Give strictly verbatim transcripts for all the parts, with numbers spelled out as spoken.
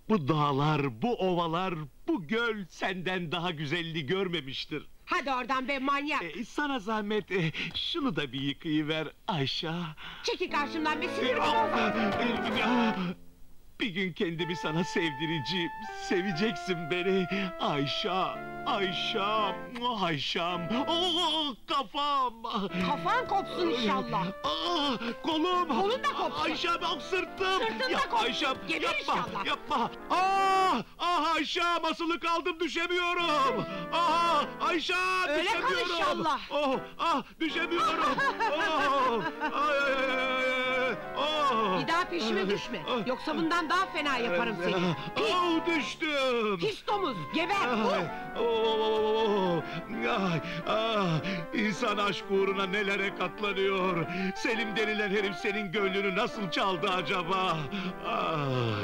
Bu dağlar, bu ovalar, bu göl senden daha güzelliği görmemiştir. Hadi oradan be manyak! Ee, sana zahmet, e, şunu da bir yıkayıver Ayşe. Çekil karşımdan be, sinirimi Ah, bozma! e, ah, Bir gün kendimi sana sevdireceğim, seveceksin beni Ayşe, Ayşe, Ayşem, oh, kafam! Kafan kopsun inşallah! Ah, kolum! Kolun da kopsun! Ayşem, ah, sırtım! Sırtın da Yapma kopsun! Ayşem, Geber yapma, inşallah! yapma! Ah, ah Ayşem, asılı kaldım, düşemiyorum! Ah, Ayşem, Öyle kal düşemiyorum! inşallah! Oh, ah, düşemiyorum! Oh, ay, ay, ay, ay, oh! Bir daha peşime düşme! Yoksa bundan daha fena yaparım seni! Pis! Oh, düştüm! Pis domuz! Geber! Ay, oh, ay, ah, insan aşk uğruna nelere katlanıyor. Selim denilen herif senin gönlünü nasıl çaldı acaba? Ah.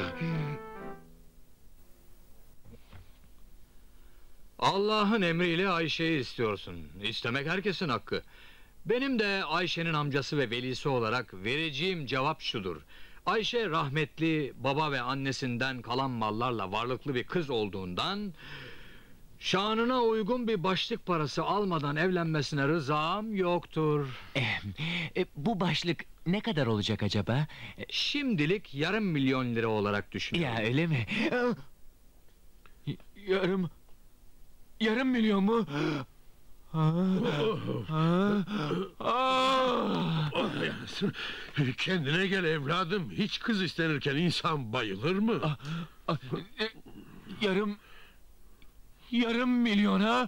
Allah'ın emriyle Ayşe'yi istiyorsun. İstemek herkesin hakkı. Benim de Ayşe'nin amcası ve velisi olarak vereceğim cevap şudur. Ayşe rahmetli baba ve annesinden kalan mallarla varlıklı bir kız olduğundan şanına uygun bir başlık parası almadan evlenmesine rızam yoktur. E, e, bu başlık ne kadar olacak acaba? E, Şimdilik yarım milyon lira olarak düşünüyorum. ya öyle mi? Y- Yarım... Yarım milyon mu? Kendine gel evladım. Hiç kız istenirken insan bayılır mı? E, Yarım... Yarım milyona...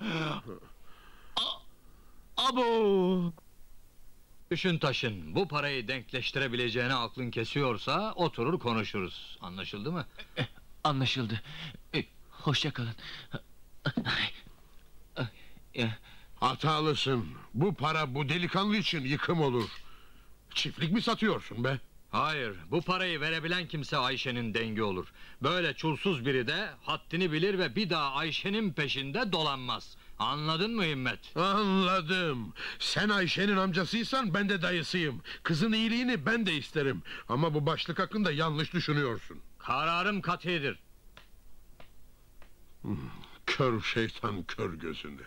Abo! Düşün taşın, bu parayı denkleştirebileceğine aklın kesiyorsa oturur konuşuruz. Anlaşıldı mı? Anlaşıldı. E, hoşça kalın. Hatalısın. Bu para bu delikanlı için yıkım olur. Çiftlik mi satıyorsun be? Hayır, bu parayı verebilen kimse Ayşe'nin dengi olur. Böyle çulsuz biri de haddini bilir ve bir daha Ayşe'nin peşinde dolanmaz. Anladın mı Himmet? Anladım. Sen Ayşe'nin amcasıysan ben de dayısıyım. Kızın iyiliğini ben de isterim. Ama bu başlık hakkında yanlış düşünüyorsun. Kararım katidir. Hmm, kör şeytan kör gözünde.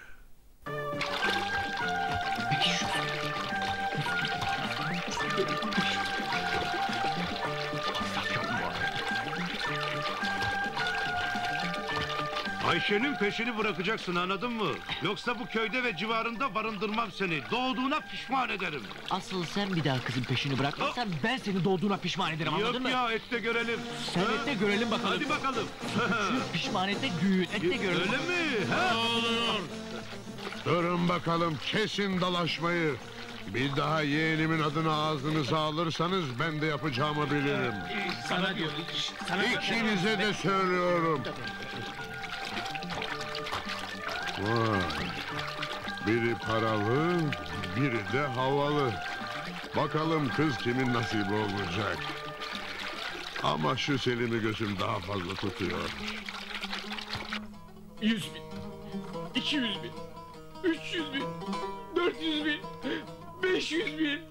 Ayşe'nin peşini bırakacaksın, anladın mı? Yoksa bu köyde ve civarında barındırmam seni. Doğduğuna pişman ederim. Asıl sen bir daha kızın peşini bırakmazsan ben seni doğduğuna pişman ederim, anladın Yok mı? ya, et de görelim. Sen Ha? et de görelim bakalım. Hadi bakalım. Pişman et de güğün, et de görelim. Öyle mi? Ha? Oluyor. Durun bakalım, kesin dalaşmayı. Bir daha yeğenimin adını ağzınıza alırsanız ben de yapacağımı bilirim. Sana diyor. Sana İkinize de söylüyorum. Vay. Biri paralı, biri de havalı. Bakalım kız kimin nasibi olacak. Ama şu Selim'i gözüm daha fazla tutuyor. Yüz bin, iki yüz bin, üç yüz bin, dört yüz bin, beş yüz bin.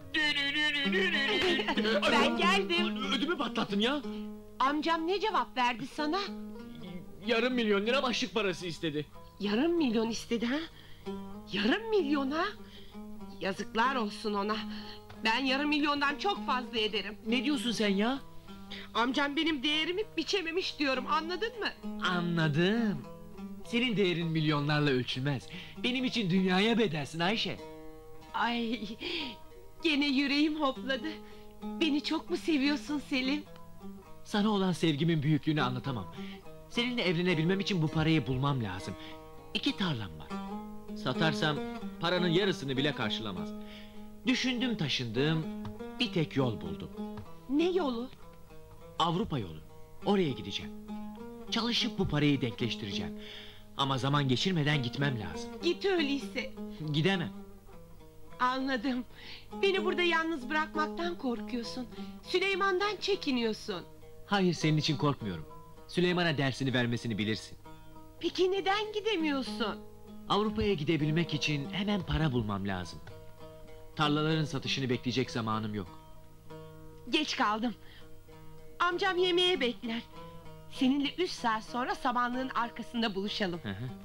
Ben geldim! Ödümü patlattın ya. Amcam ne cevap verdi sana? Yarım milyon lira başlık parası istedi. Yarım milyon istedi ha? Yarım milyon ha? Yazıklar olsun ona! Ben yarım milyondan çok fazla ederim. Ne diyorsun sen ya? Amcam benim değerimi biçememiş diyorum, anladın mı? Anladım. Senin değerin milyonlarla ölçülmez. Benim için dünyaya bedelsin Ayşe. Ay, gene yüreğim hopladı. Beni çok mu seviyorsun Selim? Sana olan sevgimin büyüklüğünü anlatamam. Seninle evlenebilmem için bu parayı bulmam lazım. İki tarlam var. Satarsam paranın yarısını bile karşılamaz. Düşündüm taşındım, bir tek yol buldum. Ne yolu? Avrupa yolu. Oraya gideceğim. Çalışıp bu parayı denkleştireceğim. Ama zaman geçirmeden gitmem lazım. Git öyleyse. Gidemem. Anladım. Beni burada yalnız bırakmaktan korkuyorsun. Süleyman'dan çekiniyorsun. Hayır, senin için korkmuyorum. Süleyman'a dersini vermesini bilirsin. Peki neden gidemiyorsun? Avrupa'ya gidebilmek için hemen para bulmam lazım. Tarlaların satışını bekleyecek zamanım yok. Geç kaldım. Amcam yemeğe bekler. Seninle üç saat sonra samanlığın arkasında buluşalım. Hı hı.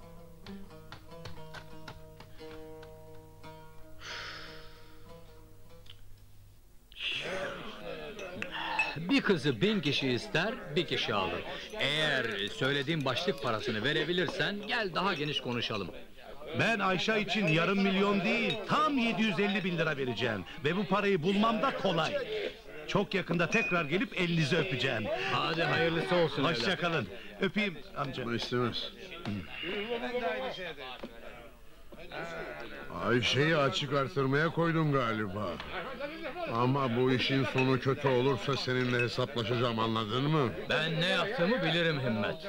Bir kızı bin kişi ister, bir kişi alır. Eğer söylediğim başlık parasını verebilirsen gel daha geniş konuşalım. Ben Ayşe için yarım milyon değil, tam yedi yüz elli bin lira vereceğim. Ve bu parayı bulmam da kolay. Çok yakında tekrar gelip elinizi öpeceğim. Hadi hayırlısı olsun Hoşça evlat. kalın. Öpeyim amca. İstemez. Ayşe'yi açık artırmaya koydum galiba. Ama bu işin sonu kötü olursa seninle hesaplaşacağım, anladın mı? Ben ne yaptığımı bilirim Himmet.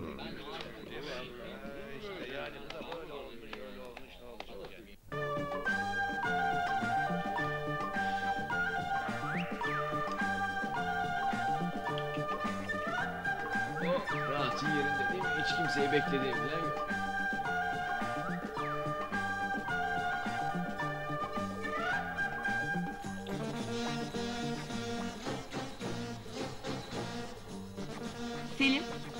Rahatın yerinde değil mi? Hiç kimseyi beklediğim falan yok. Selim.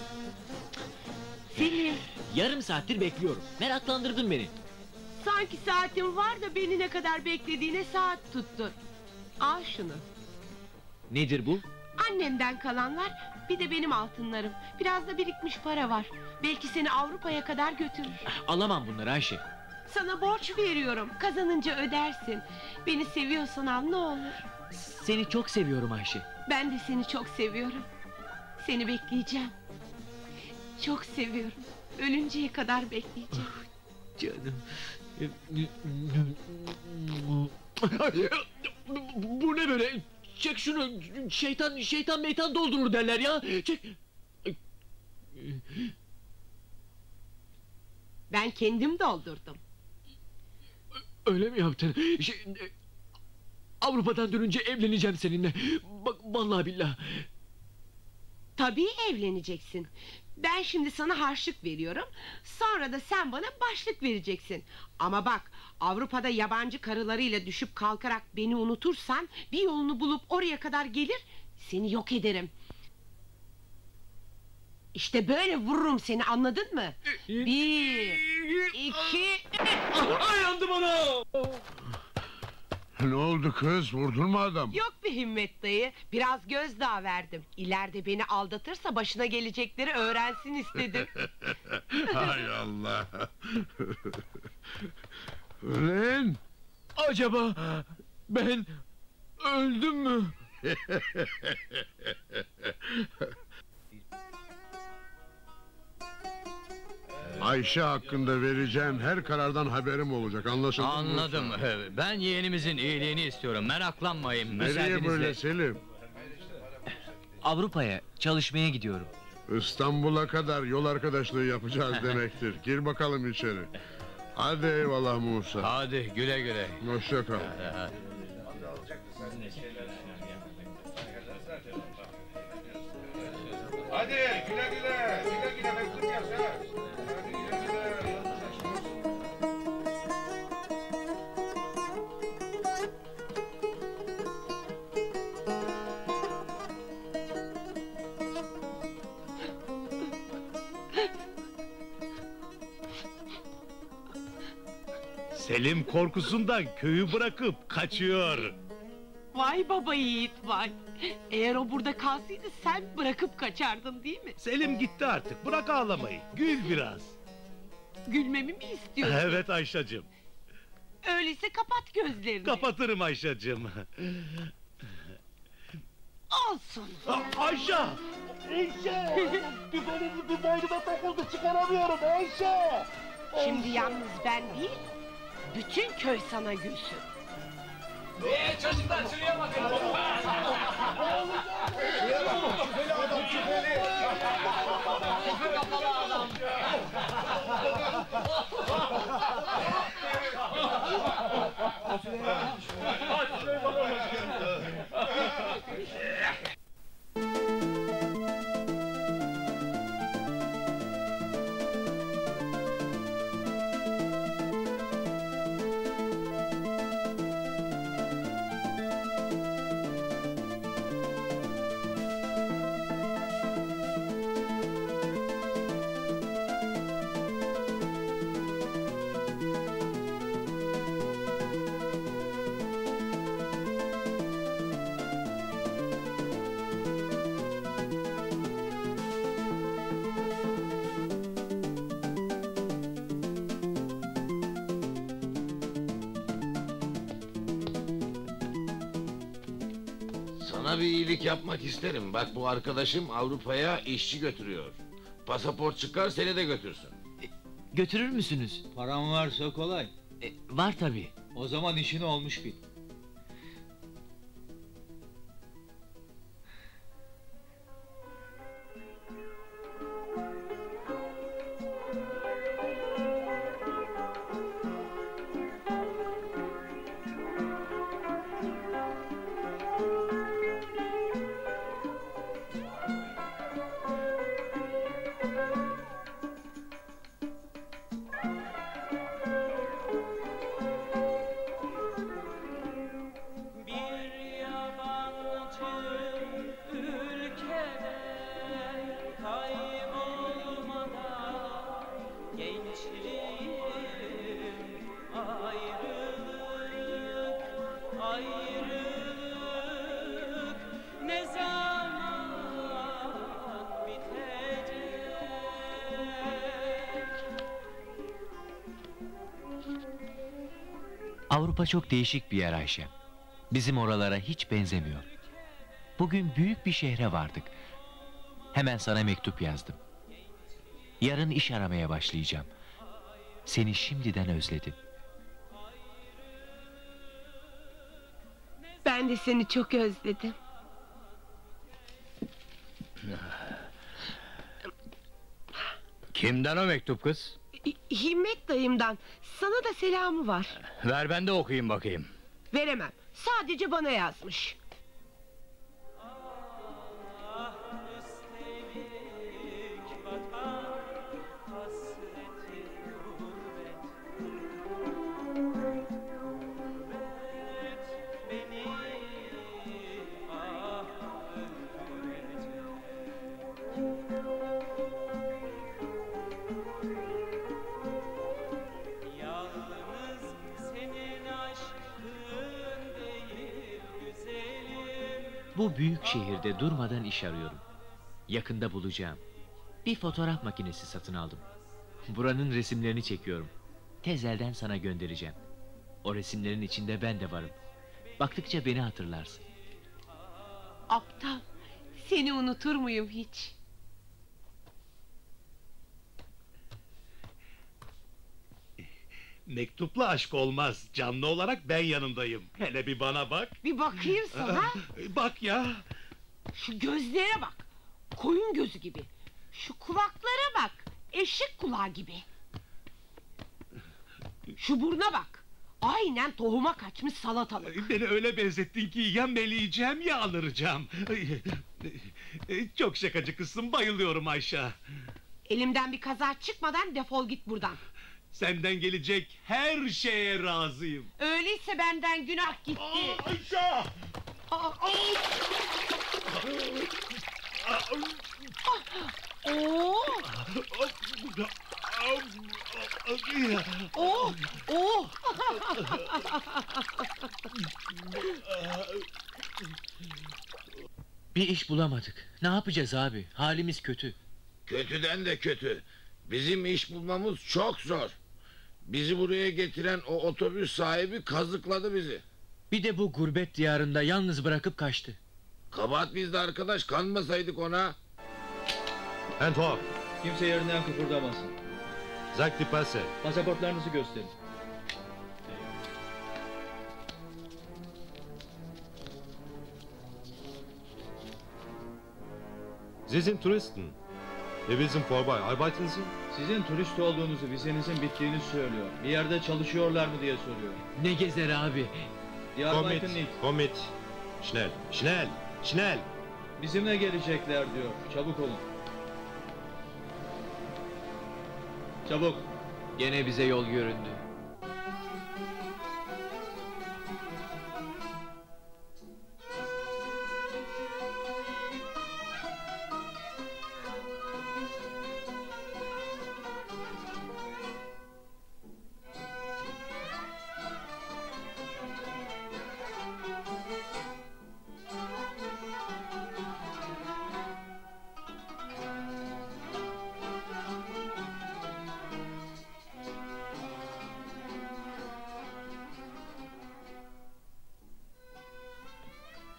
Selim. Yarım saattir bekliyorum. Meraklandırdın beni. Sanki saatin var da beni ne kadar beklediğine saat tuttun. Al şunu. Nedir bu? Annemden kalanlar, bir de benim altınlarım. Biraz da birikmiş para var. Belki seni Avrupa'ya kadar götürür. Alamam bunları Ayşe. Sana borç veriyorum. Kazanınca ödersin. Beni seviyorsan al ne olur. Seni çok seviyorum Ayşe. Ben de seni çok seviyorum. Seni bekleyeceğim. Çok seviyorum. Ölünceye kadar bekleyeceğim. Canım. Bu ne böyle? Çek şunu. Şeytan şeytan meytan doldurur derler ya. Çek. Ben kendim doldurdum. Öyle mi yaptın? Şey, Avrupa'dan dönünce evleneceğim seninle. Bak vallahi billahi. Tabii evleneceksin. Ben şimdi sana harçlık veriyorum. Sonra da sen bana başlık vereceksin. Ama bak, Avrupa'da yabancı karılarıyla düşüp kalkarak beni unutursan, bir yolunu bulup oraya kadar gelir, seni yok ederim. İşte böyle vururum seni, anladın mı? Bir, iki... Ay yandı bana. Ne oldu kız? Vurdun mu adam? Yok be Himmet dayı, biraz gözdağı verdim. İleride beni aldatırsa başına gelecekleri öğrensin istedim. Hay Allah. Ulan! Acaba ben öldüm mü? Ayşe hakkında vereceğim her karardan haberim olacak, anlaşıldı mı? Anladım. Ben yeğenimizin iyiliğini istiyorum. Meraklanmayın. Nereye Müsaadenizle. böyle Selim? Avrupa'ya çalışmaya gidiyorum. İstanbul'a kadar yol arkadaşlığı yapacağız demektir. Gir bakalım içeri. Hadi eyvallah Musa. Hadi güle güle. Hoşça kal. Hadi güle güle, güle güle bekleyeceğiz ha. Hadi güle güle. Selim korkusundan köyü bırakıp kaçıyor. Vay baba yiğit vay. Eğer o burada kalsaydı sen bırakıp kaçardın değil mi? Selim gitti artık, bırak ağlamayı. Gül biraz. Gülmemi mi istiyorsun? Evet Ayşacığım. Öyleyse kapat gözlerini. Kapatırım Ayşacığım. Olsun. A- Ayşe! Ayşe! Düzenimi bir boynuma takıldı, çıkaramıyorum Ayşe! Şimdi yalnız ben değil, bütün köy sana gülsün. Sana bir iyilik yapmak isterim. Bak bu arkadaşım Avrupa'ya işçi götürüyor. Pasaport çıkar seni de götürsün. Götürür müsünüz? Param varsa kolay. E, var tabii. O zaman işin olmuş bil. Bir yabancı ülkede kaybolmadan gençliğim ayrılık, ayrılık ne zaman bitecek? Avrupa çok değişik bir yer Ayşe. Bizim oralara hiç benzemiyor. Bugün büyük bir şehre vardık. Hemen sana mektup yazdım. Yarın iş aramaya başlayacağım. Seni şimdiden özledim. Ben de seni çok özledim. Kimden o mektup kız? Hi- Himmet dayımdan. Sana da selamı var. Ver ben de okuyayım bakayım. Veremem. Sadece bana yazmış. Üstelik vatan hasreti gurbet, gurbet beni ah öldürecek. Yalnız senin aşkın değil güzelim. Bu büyük şehirde durmadan iş arıyorum. Yakında bulacağım. Bir fotoğraf makinesi satın aldım. Buranın resimlerini çekiyorum. Tezelden sana göndereceğim. O resimlerin içinde ben de varım. Baktıkça beni hatırlarsın. Aptal. Seni unutur muyum hiç? Mektupla aşk olmaz. Canlı olarak ben yanındayım. Hele bir bana bak. Bir bakayım sana. Bak ya. Şu gözlere bak. Koyun gözü gibi. Şu kulaklara bak. Eşek kulağı gibi. Şu buruna bak. Aynen tohuma kaçmış salatalık. Beni öyle benzettin ki ya meleyeceğim ya alıracağım. Çok şakacı kızsın, bayılıyorum Ayşe. Elimden bir kaza çıkmadan defol git buradan. Senden gelecek her şeye razıyım. Öyleyse benden günah gitti. Aa, Ayşe! Aa, Oo! Oh! Oh! Bir iş bulamadık. Ne yapacağız abi? Halimiz kötü. Kötüden de kötü. Bizim iş bulmamız çok zor. Bizi buraya getiren o otobüs sahibi kazıkladı bizi. Bir de bu gurbet diyarında yalnız bırakıp kaçtı. Kabahat bizde arkadaş, kanmasaydık ona. Ento, kimse yerinden kıpırdamasın. Zak di passe. Pasaportlarınızı gösterin. Sie sind Touristen. Wir sind vorbei. Arbeiten Sie? Sizin turist olduğunuzu, vizenizin bittiğini söylüyor. Bir yerde çalışıyorlar mı diye soruyor. Ne gezer abi? Die Komm mit, arbeiten nicht. komm mit. Schnell, schnell, schnell. Bizimle gelecekler diyor. Çabuk olun. Çabuk. Gene bize yol göründü.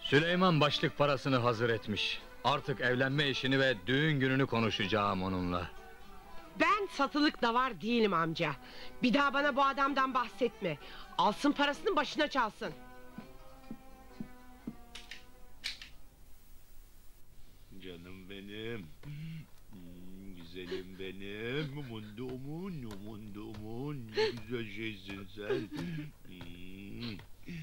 Süleyman başlık parasını hazır etmiş. Artık evlenme işini ve düğün gününü konuşacağım onunla. Ben satılık davar değilim amca. Bir daha bana bu adamdan bahsetme. Alsın parasını, başına çalsın. Canım benim. Hmm, güzelim benim. Mundumun, mundumun. Ne güzel şeysin sen. Hmm.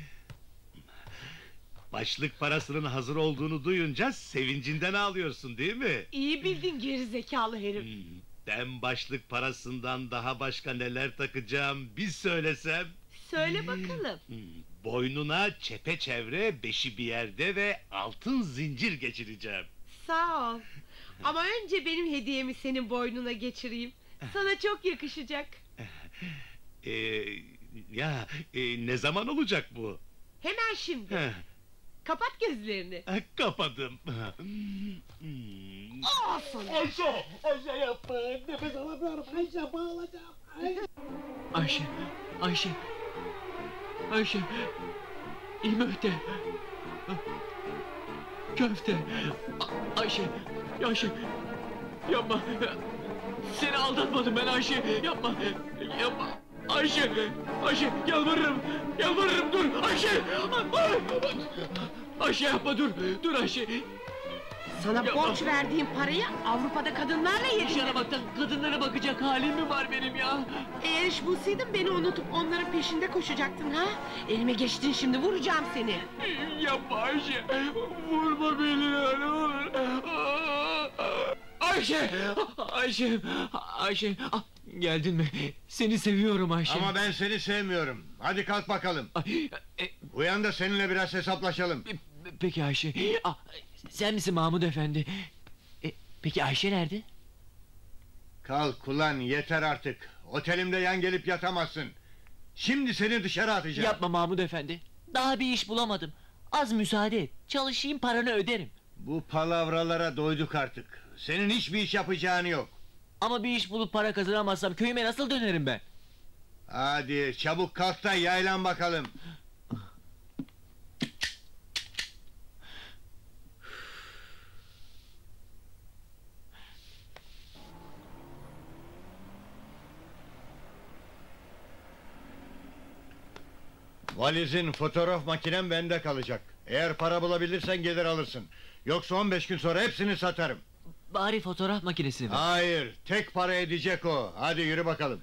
Başlık parasının hazır olduğunu duyunca sevincinden ağlıyorsun değil mi? İyi bildin geri zekalı herif. Hmm, Ben başlık parasından daha başka neler takacağım bir söylesem. Söyle bakalım. Hmm, Boynuna çepeçevre beşi bir yerde ve altın zincir geçireceğim. Sağ ol. Ama önce benim hediyemi senin boynuna geçireyim. Sana çok yakışacak. Ee, ya e, ne zaman olacak bu? Hemen şimdi. Heh, Kapat gözlerini. Kapadım. Al sana. Ayşe, Ayşe, Ayşe, İmöhte, köfte, A- Ayşe, Ayşe, yapma, seni aldatmadım ben Ayşe, yapma, yapma, Ayşe, Ayşe, yalvarırım, yalvarırım dur, Ayşe, Ayşe yapma dur, dur Ayşe. Sana Yapma. borç verdiğim parayı Avrupa'da kadınlarla yedin. Dışarı baktan kadınlara bakacak halim mi var benim ya? Eğer iş bulsaydın beni unutup onların peşinde koşacaktın ha? Elime geçtin, şimdi vuracağım seni. Yapma Ayşe, vurma beni ya, ne olur. Ayşe, Ayşe, Ayşe, ah, geldin mi? Seni seviyorum Ayşe. Ama ben seni sevmiyorum. Hadi kalk bakalım. Ay, e, Uyan da seninle biraz hesaplaşalım. peki Ayşe, ah, sen misin Mahmud Efendi? E, peki Ayşe nerede? Kalk ulan, yeter artık. Otelimde yan gelip yatamazsın. Şimdi seni dışarı atacağım. Yapma Mahmud Efendi, daha bir iş bulamadım. Az müsaade et, çalışayım paranı öderim. Bu palavralara doyduk artık. Senin hiçbir iş yapacağın yok. Ama bir iş bulup para kazanamazsam köyüme nasıl dönerim ben? Hadi çabuk kalk da yaylan bakalım. Valizin, fotoğraf makinem bende kalacak. Eğer para bulabilirsen gelir alırsın. Yoksa on beş gün sonra hepsini satarım. Bari fotoğraf makinesini ver. Hayır, tek para edecek o. Hadi yürü bakalım.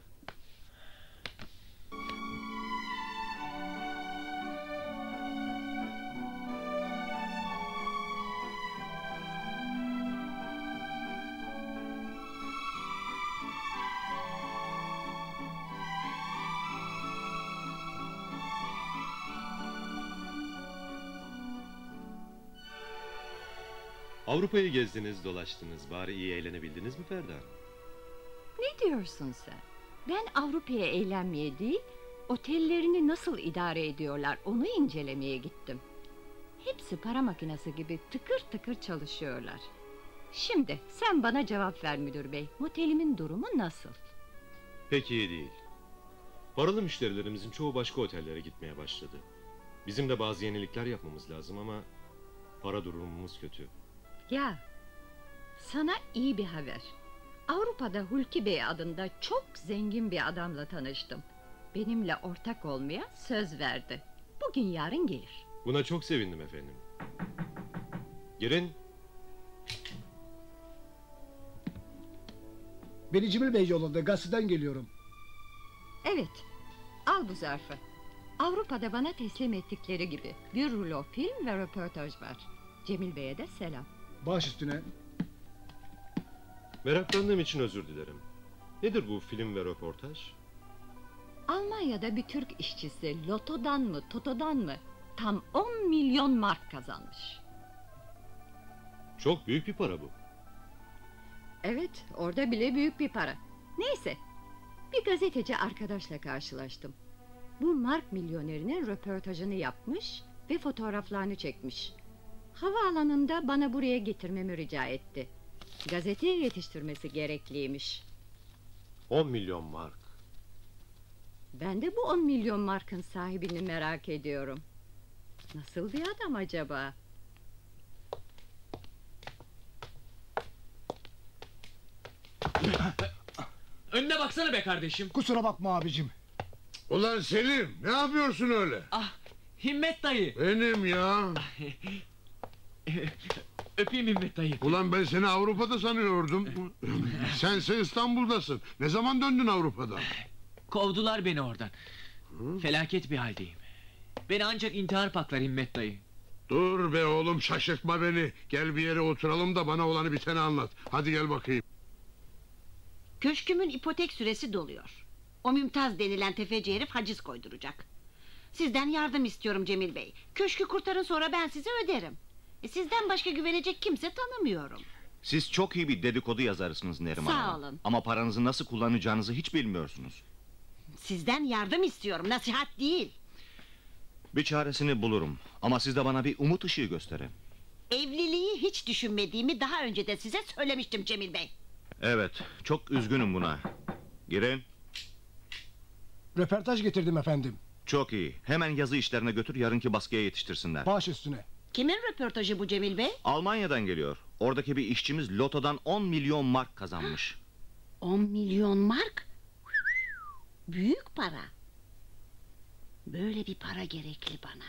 Avrupa'yı gezdiniz, dolaştınız. Bari iyi eğlenebildiniz mi Ferda? Ne diyorsun sen? Ben Avrupa'ya eğlenmeye değil, otellerini nasıl idare ediyorlar onu incelemeye gittim. Hepsi para makinesi gibi tıkır tıkır çalışıyorlar. Şimdi sen bana cevap ver müdür bey. Motelimin durumu nasıl? Pek iyi değil. Paralı müşterilerimizin çoğu başka otellere gitmeye başladı. Bizim de bazı yenilikler yapmamız lazım ama para durumumuz kötü. Ya, sana iyi bir haber. Avrupa'da Hulki Bey adında çok zengin bir adamla tanıştım. Benimle ortak olmaya söz verdi. Bugün yarın gelir. Buna çok sevindim efendim. Girin. Beni Cemil Bey yolladı, gazeteden geliyorum. Evet, al bu zarfı. Avrupa'da bana teslim ettikleri gibi bir rulo film ve röportaj var. Cemil Bey'e de selam. Baş üstüne. Meraklandığım için özür dilerim. Nedir bu film ve röportaj? Almanya'da bir Türk işçisi lotodan mı totodan mı tam on milyon mark kazanmış. Çok büyük bir para bu. Evet, orada bile büyük bir para. Neyse, bir gazeteci arkadaşla karşılaştım. Bu mark milyonerinin röportajını yapmış ve fotoğraflarını çekmiş. Havaalanında bana buraya getirmemi rica etti. Gazeteye yetiştirmesi gerekliymiş. on milyon mark. Ben de bu on milyon markın sahibini merak ediyorum. Nasıl bir adam acaba? Önüne baksana be kardeşim. Kusura bakma abicim. Ulan Selim, ne yapıyorsun öyle? Ah, Himmet dayı. Benim ya. Öpeyim Himmet dayı. Ulan ben seni Avrupa'da sanıyordum. Sense İstanbul'dasın. Ne zaman döndün Avrupa'dan? Kovdular beni oradan. Hı? Felaket bir haldeyim. Beni ancak intihar paklar Himmet dayı. Dur be oğlum, şaşırtma beni. Gel bir yere oturalım da bana olanı biteni anlat. Hadi gel bakayım. Köşkümün ipotek süresi doluyor. O Mümtaz denilen tefeci herif haciz koyduracak. Sizden yardım istiyorum Cemil Bey. Köşkü kurtarın, sonra ben size öderim. E, sizden başka güvenecek kimse tanımıyorum. Siz çok iyi bir dedikodu yazarısınız Neriman Sağ Hanım. olun. Ama paranızı nasıl kullanacağınızı hiç bilmiyorsunuz. Sizden yardım istiyorum, nasihat değil. Bir çaresini bulurum. Ama siz de bana bir umut ışığı gösterin. Evliliği hiç düşünmediğimi daha önce de size söylemiştim Cemil Bey. Evet, çok üzgünüm buna. Girin. Röportaj getirdim efendim. Çok iyi. Hemen yazı işlerine götür, yarınki baskıya yetiştirsinler. Baş üstüne. Kimin röportajı bu Cemil Bey? Almanya'dan geliyor. Oradaki bir işçimiz lotodan on milyon mark kazanmış. On milyon mark? Büyük para. Böyle bir para gerekli bana.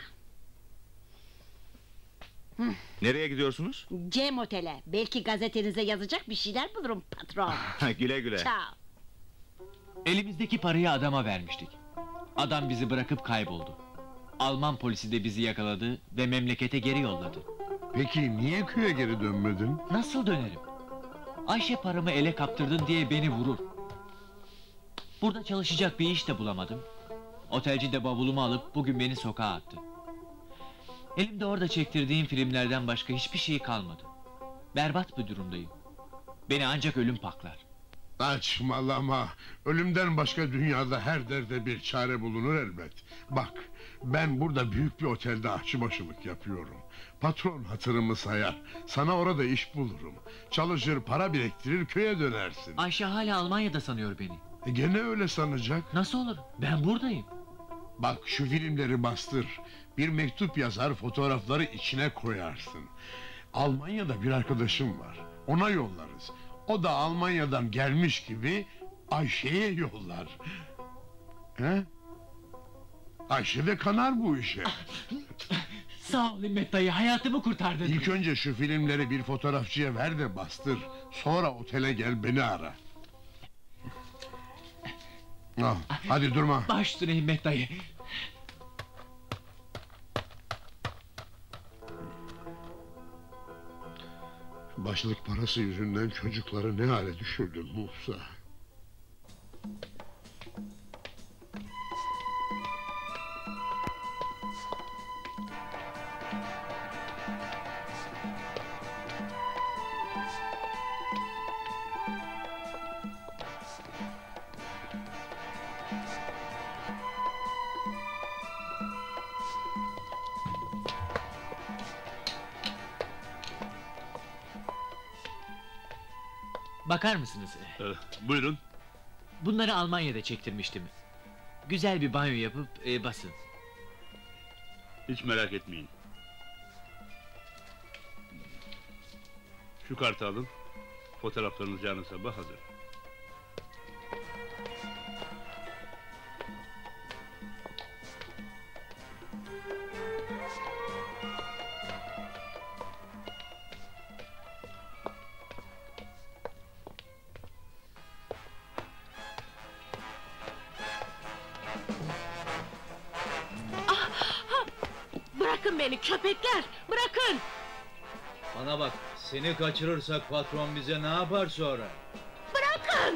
Hı. Nereye gidiyorsunuz? Cem Otel'e. Belki gazetenize yazacak bir şeyler bulurum patron. Güle güle. Ciao. Elimizdeki parayı adama vermiştik. Adam bizi bırakıp kayboldu. Alman polisi de bizi yakaladı ve memlekete geri yolladı. Peki niye köye geri dönmedin? Nasıl dönerim? Ayşe paramı ele kaptırdın diye beni vurur. Burada çalışacak bir iş de bulamadım. Otelci de bavulumu alıp bugün beni sokağa attı. Elimde orada çektirdiğim filmlerden başka hiçbir şey kalmadı. Berbat bir durumdayım. Beni ancak ölüm paklar. Saçmalama. Ölümden başka dünyada her derde bir çare bulunur elbet. Bak, ben burada büyük bir otelde aşçıbaşılık yapıyorum. Patron hatırımı sayar. Sana orada iş bulurum. Çalışır, para biriktirir, köye dönersin. Ayşe hala Almanya'da sanıyor beni. E gene öyle sanacak. Nasıl olur? Ben buradayım. Bak, şu filmleri bastır. Bir mektup yazar, fotoğrafları içine koyarsın. Almanya'da bir arkadaşım var. Ona yollarız. O da Almanya'dan gelmiş gibi Ayşe'ye yollar. He? Ayşe de kanar bu işe. Sağ ol Himmet dayı, hayatımı kurtardın. İlk önce şu filmleri bir fotoğrafçıya ver de bastır. Sonra otele gel, beni ara. Al, hadi durma. Baş üstüne Himmet dayı. Başlık parası yüzünden çocukları ne hale düşürdün Musa? Bakar mısınız? Ee, buyurun. Bunları Almanya'da çektirmiştim. Güzel bir banyo yapıp e, basın. Hiç merak etmeyin. Şu kartı alın. Fotoğraflarınız yarın sabah hazır. Bırakın beni köpekler, bırakın! Bana bak, seni kaçırırsak patron bize ne yapar sonra? Bırakın!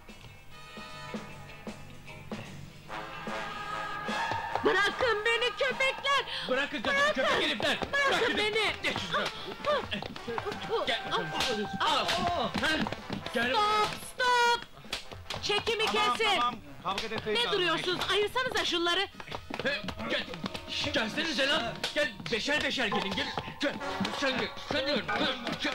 Bırakın beni köpekler! Bırakın köpek, köpek herifler! Bırakın Bırak beni! Geç şuraya! Gel bakalım. Al! Gel. Stop, stop! Çekimi kesin! Tamam, kavga etmeyin. Ne duruyorsunuz? Ayırsanıza şunları! Gel! Gelsenize lan! Gel, beşer beşer gelin, gel! Gel, sen gel, sen gel! Gel.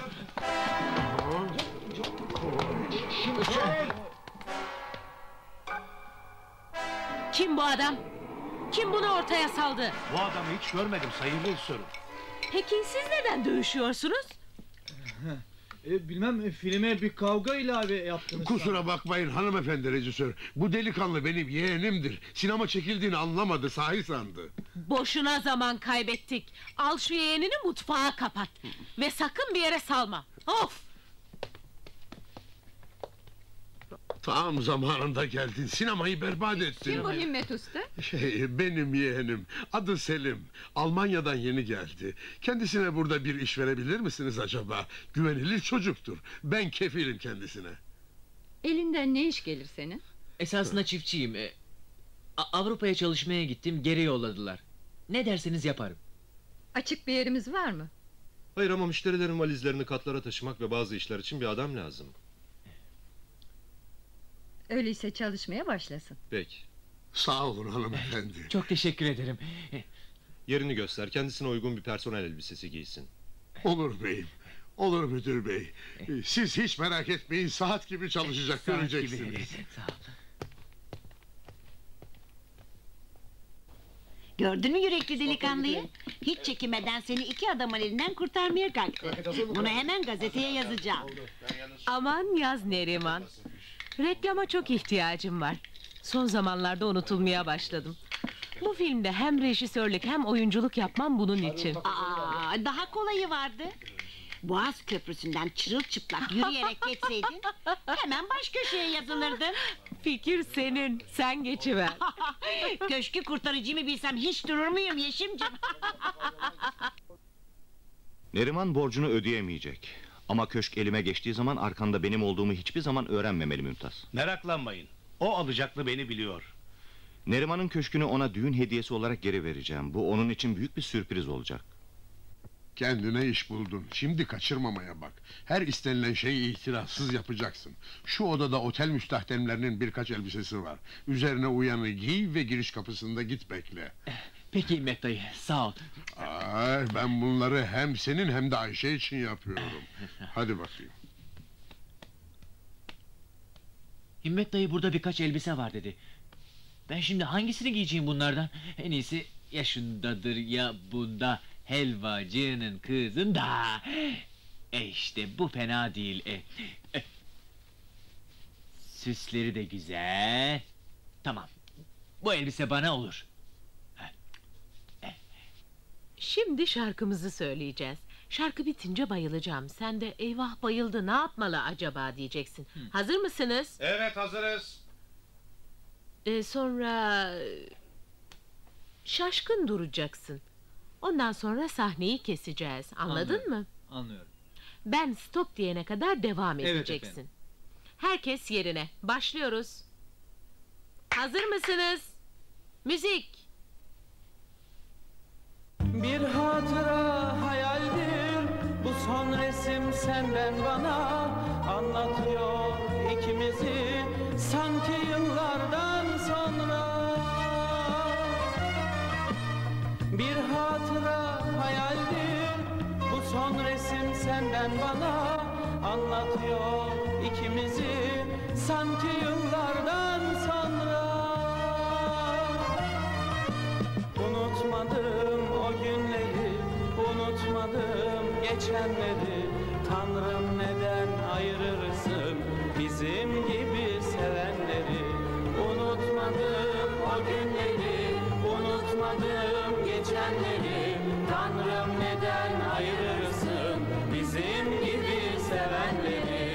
Kim bu adam? Kim bunu ortaya saldı? Bu adamı hiç görmedim sayın Wilson. Peki siz neden dövüşüyorsunuz? E, bilmem filme bir kavga ilave yaptınız. Kusura bakmayın hanımefendi rejisör. Bu delikanlı benim yeğenimdir. Sinema çekildiğini anlamadı, sahi sandı. Boşuna zaman kaybettik. Al şu yeğenini mutfağa kapat. Ve sakın bir yere salma. Of! Tam zamanında geldin, sinemayı berbat ettin. Kim bu Himmet Usta? Şey, benim yeğenim, adı Selim. Almanya'dan yeni geldi. Kendisine burada bir iş verebilir misiniz acaba? Güvenilir çocuktur. Ben kefilim kendisine. Elinden ne iş gelir senin? Esasında çiftçiyim. E, A- Avrupa'ya çalışmaya gittim, geri yolladılar. Ne derseniz yaparım. Açık bir yerimiz var mı? Hayır ama müşterilerin valizlerini katlara taşımak ve bazı işler için bir adam lazım. Öyleyse çalışmaya başlasın. Peki. Sağ olun hanımefendi. Çok teşekkür ederim. Yerini göster, kendisine uygun bir personel elbisesi giysin. Olur beyim. Olur müdür bey. Siz hiç merak etmeyin, saat gibi çalışacak, Saat göreceksiniz. gibi. Sağ ol. Gördün mü yürekli delikanlıyı? Hiç çekinmeden seni iki adamın elinden kurtarmaya kalktı. Bunu hemen gazeteye yazacağım. Aman yaz Neriman. Reklama çok ihtiyacım var. Son zamanlarda unutulmaya başladım. Bu filmde hem rejisörlük hem oyunculuk yapmam bunun için. Aa, daha kolayı vardı. Boğaz Köprüsü'nden çırılçıplak yürüyerek geçseydin hemen baş köşeye yazılırdın. Fikir senin, sen geçiver. Köşkü kurtarıcımı bilsem hiç durur muyum Yeşimcim? Neriman borcunu ödeyemeyecek. Ama köşk elime geçtiği zaman arkanda benim olduğumu hiçbir zaman öğrenmemeli Mümtaz. Meraklanmayın. O alacaklı beni biliyor. Neriman'ın köşkünü ona düğün hediyesi olarak geri vereceğim. Bu onun için büyük bir sürpriz olacak. Kendine iş buldun. Şimdi kaçırmamaya bak. Her istenilen şeyi itirazsız yapacaksın. Şu odada otel müstahdemlerinin birkaç elbisesi var. Üzerine uyanı giy ve giriş kapısında git bekle. Peki Himmet dayı, sağ ol. Ay, ben bunları hem senin hem de Ayşe için yapıyorum. Hadi bakayım. Himmet dayı burada birkaç elbise var dedi. Ben şimdi hangisini giyeceğim bunlardan? En iyisi ya şundadır ya bunda. Helvacının kızında. E işte bu fena değil. E, e. Süsleri de güzel. Tamam. Bu elbise bana olur. Şimdi şarkımızı söyleyeceğiz. Şarkı bitince bayılacağım. Sen de eyvah bayıldı, ne yapmalı acaba diyeceksin. Hı. Hazır mısınız? Evet, hazırız. Ee, sonra... şaşkın duracaksın. Ondan sonra sahneyi keseceğiz. Anladın Anlıyorum. mı? Anlıyorum. Ben stop diyene kadar devam Evet edeceksin. efendim. Herkes yerine. Başlıyoruz. Hazır mısınız? Müzik. Bir hatıra hayaldir, bu son resim senden bana anlatıyor ikimizi sanki yıllardan sonra. Bir hatıra hayaldir, bu son resim senden bana anlatıyor ikimizi sanki yıllardan sonra. Unutmadım o günleri, unutmadım geçenleri. Tanrım neden ayırırsın bizim gibi sevenleri? Unutmadım o günleri, unutmadım geçenleri. Tanrım neden ayırırsın bizim gibi sevenleri?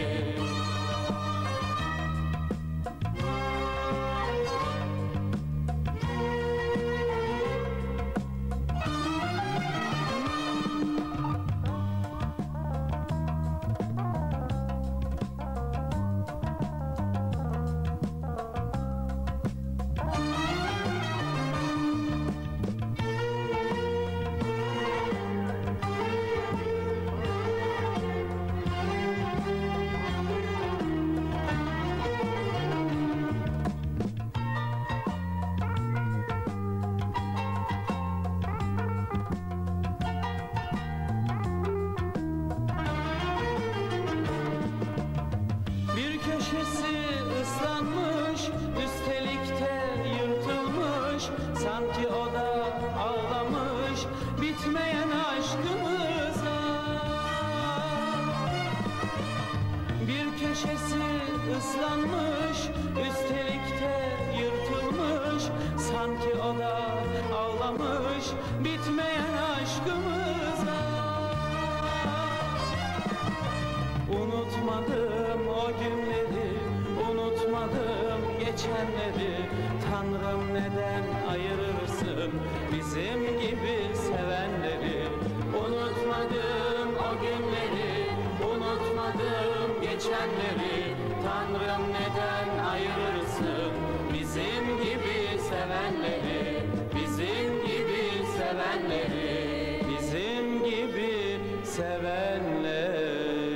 geçenleri. Tanrım neden ayırırsın bizim gibi sevenleri? Unutmadım o günleri, unutmadım geçenleri. Tanrım neden ayırırsın bizim gibi sevenleri? Bizim gibi sevenleri, bizim gibi sevenleri.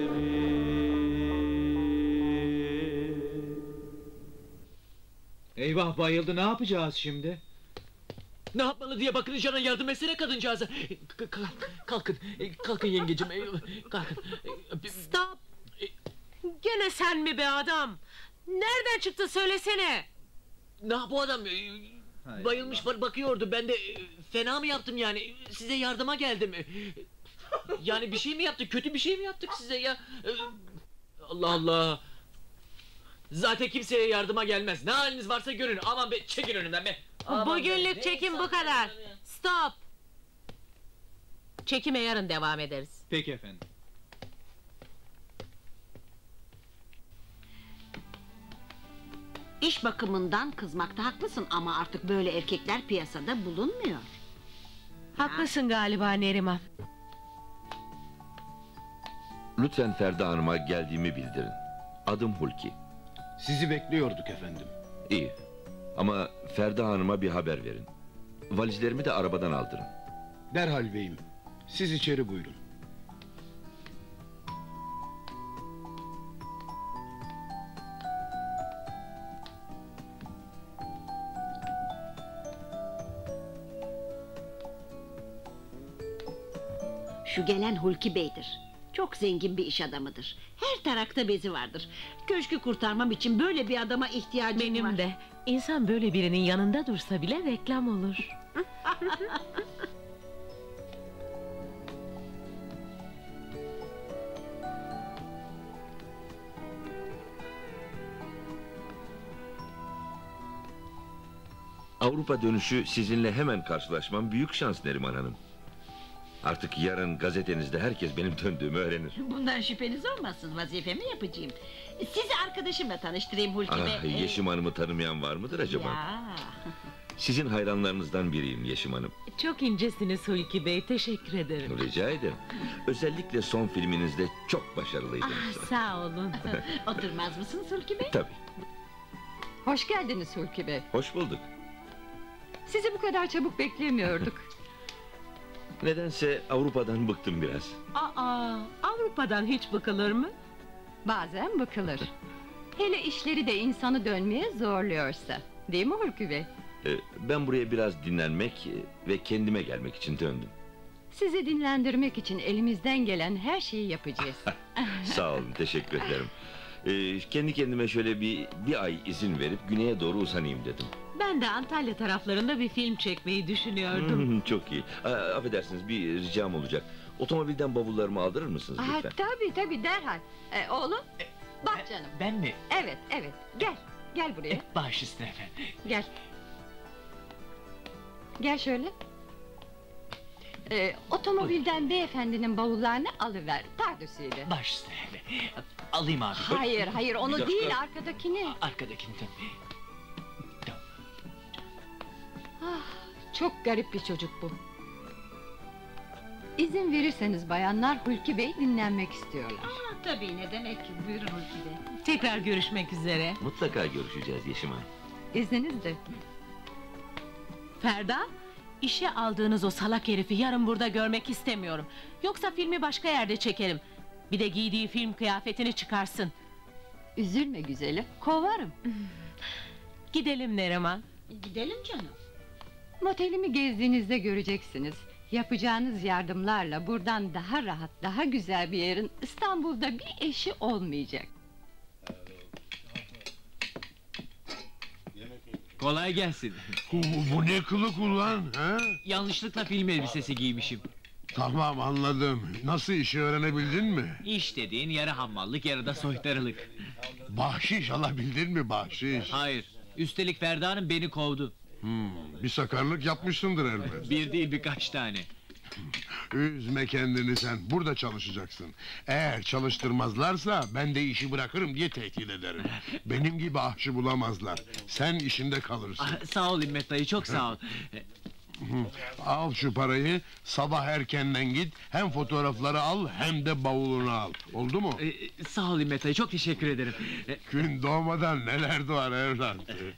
Eyvah, bayıldı, ne yapacağız şimdi? Ne yapmalı diye bakınacağına yardım etsene kadıncağıza. K- k- Kalkın, e, kalkın yengecim, e, kalkın. E, Stop! Gene sen mi be adam? Nereden çıktı söylesene! Ne bu adam? e, Bayılmış bak- bakıyordu, ben de e, fena mı yaptım yani? Size yardıma geldim. E, Yani bir şey mi yaptık, kötü bir şey mi yaptık size ya? E, Allah Allah! Zaten kimseye yardıma gelmez. Ne haliniz varsa görün. Aman be, çekin önümden be. Aman be, Bugünlük ne çekim bu insan- kadar. Stop! Çekime yarın devam ederiz. Peki efendim. İş bakımından kızmakta haklısın ama artık böyle erkekler piyasada bulunmuyor. Haklısın galiba Neriman. Lütfen Ferda Hanım'a geldiğimi bildirin. Adım Hulki. Sizi bekliyorduk efendim. İyi. Ama Ferda Hanım'a bir haber verin. Valizlerimi de arabadan aldırın. Derhal beyim. Siz içeri buyurun. Şu gelen Hulki Bey'dir. Çok zengin bir iş adamıdır. Her tarakta bezi vardır. Köşkü kurtarmam için böyle bir adama ihtiyacım Benim var. de. İnsan böyle birinin yanında dursa bile reklam olur. Avrupa dönüşü sizinle hemen karşılaşmam büyük şans Neriman Hanım. Artık yarın gazetenizde herkes benim döndüğümü öğrenir. Bundan şüpheniz olmasın, vazifemi yapacağım. Sizi arkadaşımla tanıştırayım Hulki Bey. Ah, Yeşim Hanım'ı tanımayan var mıdır acaba? Ya. Sizin hayranlarınızdan biriyim Yeşim Hanım. Çok incesiniz Hulki Bey, teşekkür ederim. Rica ederim. Özellikle son filminizde çok başarılıydınız. Ah, sağ olun. Oturmaz mısınız Hulki Bey? Tabii, Hoş geldiniz Hulki Bey. hoş bulduk. Sizi bu kadar çabuk beklemiyorduk. Nedense Avrupa'dan bıktım biraz. Aa, Avrupa'dan hiç bıkılır mı? Bazen bıkılır. Hele işleri de insanı dönmeye zorluyorsa. Değil mi Hulki Bey? Ee, ben buraya biraz dinlenmek e, ve kendime gelmek için döndüm. Sizi dinlendirmek için elimizden gelen her şeyi yapacağız. Sağ olun, teşekkür ederim. Ee, kendi kendime şöyle bir, bir ay izin verip güneye doğru uzanayım dedim. Ben de Antalya taraflarında bir film çekmeyi düşünüyordum. Hmm, çok iyi. Aa, affedersiniz, bir ricam olacak. Otomobilden bavullarımı aldırır mısınız Aa, lütfen? tabii tabii derhal. Ee, oğlum, bak canım. Ben mi? Evet evet, gel. Gel buraya. Baş üstüne efendim. Gel. Gel şöyle. Ee, otomobilden beyefendinin bavullarını alıver, pardösüyle. Baş üstüne. Alayım abi. Hayır hayır, Bir onu dakika. değil, arkadakini. Arkadakini tabii. Ah, çok garip bir çocuk bu. İzin verirseniz bayanlar, Hulki Bey dinlenmek istiyorlar. Aa, tabii, ne demek. Buyurun Hulki Bey. Tekrar görüşmek üzere. Mutlaka görüşeceğiz Yeşim Hanım. İzninizle. Ferda, işe aldığınız o salak herifi yarın burada görmek istemiyorum. Yoksa filmi başka yerde çekerim. Bir de giydiği film kıyafetini çıkarsın. Üzülme güzelim, kovarım. Gidelim Neriman. Gidelim canım. Motelimi gezdiğinizde göreceksiniz. Yapacağınız yardımlarla buradan daha rahat, daha güzel bir yerin İstanbul'da bir eşi olmayacak. Kolay gelsin. Bu, bu ne kılık ulan? Ha? Yanlışlıkla film elbisesi giymişim. Tamam, anladım. Nasıl, işi öğrenebildin mi? İş dediğin yarı hammallık, yarı da soytarılık. Bahşiş alabildin mi, bahşiş? Hayır. Üstelik Ferda Hanım beni kovdu. Hmm, bir sakarlık yapmışsındır elbet. Bir değil, birkaç tane. Üzme kendini sen, burada çalışacaksın. Eğer çalıştırmazlarsa ben de işi bırakırım diye tehdit ederim. Benim gibi ahçı bulamazlar. Sen işinde kalırsın. Ah, sağ ol İmmet dayı, çok sağ ol. Al şu parayı, sabah erkenden git, hem fotoğrafları al hem de bavulunu al. Oldu mu? Ee, sağ ol İmmet dayı, çok teşekkür ederim. Ee, Gün doğmadan neler doğar evlat.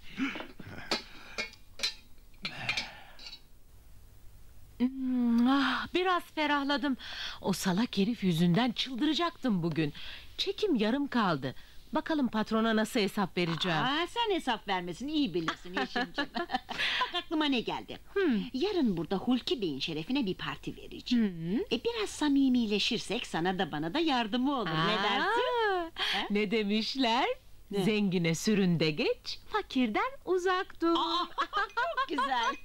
Hmm, ah, biraz ferahladım. O salak herif yüzünden çıldıracaktım bugün. Çekim yarım kaldı. Bakalım patrona nasıl hesap vereceğim. Aa, sen hesap vermesini iyi bilirsin Yeşimciğim. Bak aklıma ne geldi. Hmm. Yarın burada Hulki Bey'in şerefine bir parti vereceğim. Hmm. E biraz samimileşirsek sana da bana da yardımı olur. Aa, ne dersin? Ne demişler? Ne? Zengine süründe geç, fakirden uzak dur. Aa, çok güzel.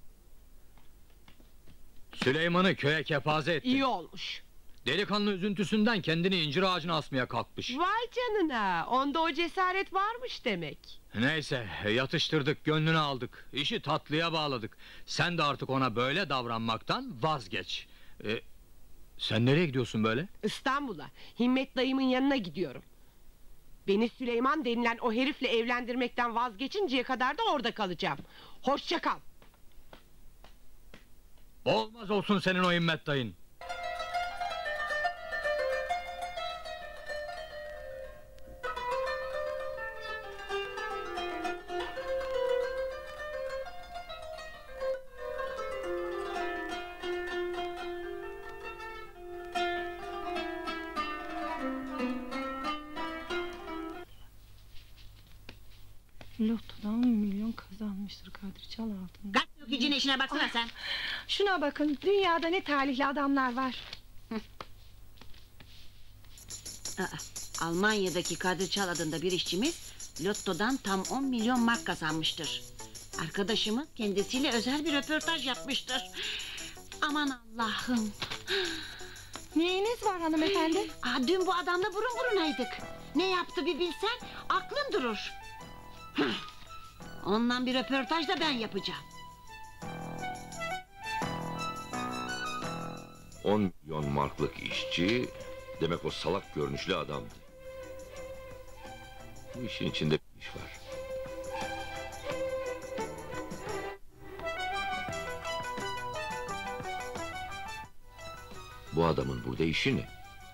Süleyman'ı köye kepaze etti. İyi olmuş. Delikanlı üzüntüsünden kendini incir ağacına asmaya kalkmış. Vay canına, onda o cesaret varmış demek. Neyse, yatıştırdık, gönlünü aldık. İşi tatlıya bağladık. Sen de artık ona böyle davranmaktan vazgeç. Ee, sen nereye gidiyorsun böyle? İstanbul'a, Himmet dayımın yanına gidiyorum. Beni Süleyman denilen o herifle evlendirmekten vazgeçinceye kadar da orada kalacağım. Hoşça kal. Olmaz olsun senin o Himmet dayın. Lotodan on milyon kazanmıştır Kadri Çalaltın. Gazetecinin işine baksana sen. Şuna bakın, dünyada ne talihli adamlar var. Aa, Almanya'daki Kadri Çal adında bir işçimiz Lotto'dan tam on milyon mark kazanmıştır. Arkadaşımın kendisiyle özel bir röportaj yapmıştır. Aman Allah'ım. Neyiniz var hanımefendi? Aa, dün bu adamla burun burunaydık. Ne yaptı bir bilsen aklın durur. Ondan bir röportaj da ben yapacağım. On milyon marklık işçi, demek o salak görünüşlü adamdı. Bu işin içinde bir iş var. Bu adamın burada işi ne?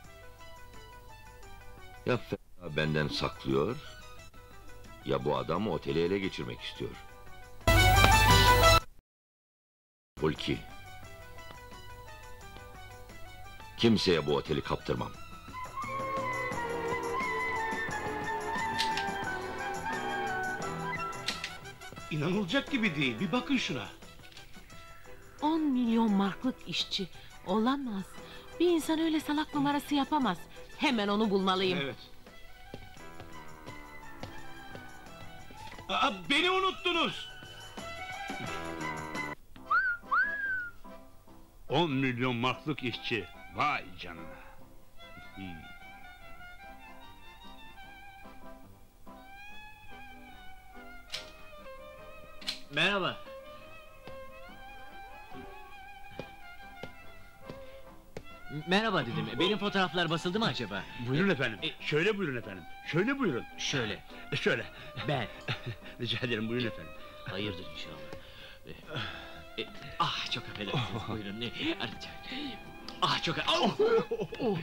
Ya Ferda benden saklıyor, ya bu adam oteli ele geçirmek istiyor. Hulki. Kimseye bu oteli kaptırmam. İnanılacak gibi değil, bir bakın şuna. On milyon marklık işçi. Olamaz. Bir insan öyle salak numarası yapamaz. Hemen onu bulmalıyım. Evet. Aa, beni unuttunuz. On milyon marklık işçi. Vay canına. Hmm. Merhaba. Merhaba dedim. Benim fotoğraflar basıldı mı acaba? Buyurun efendim. Şöyle buyurun efendim. Şöyle buyurun. Şöyle. Şöyle. Ben. Rica ederim, buyurun efendim. Hayırdır inşallah. E, e, ah çok affedersiniz. Buyurun. E, rica ederim. Ah çok oh, oh, oh.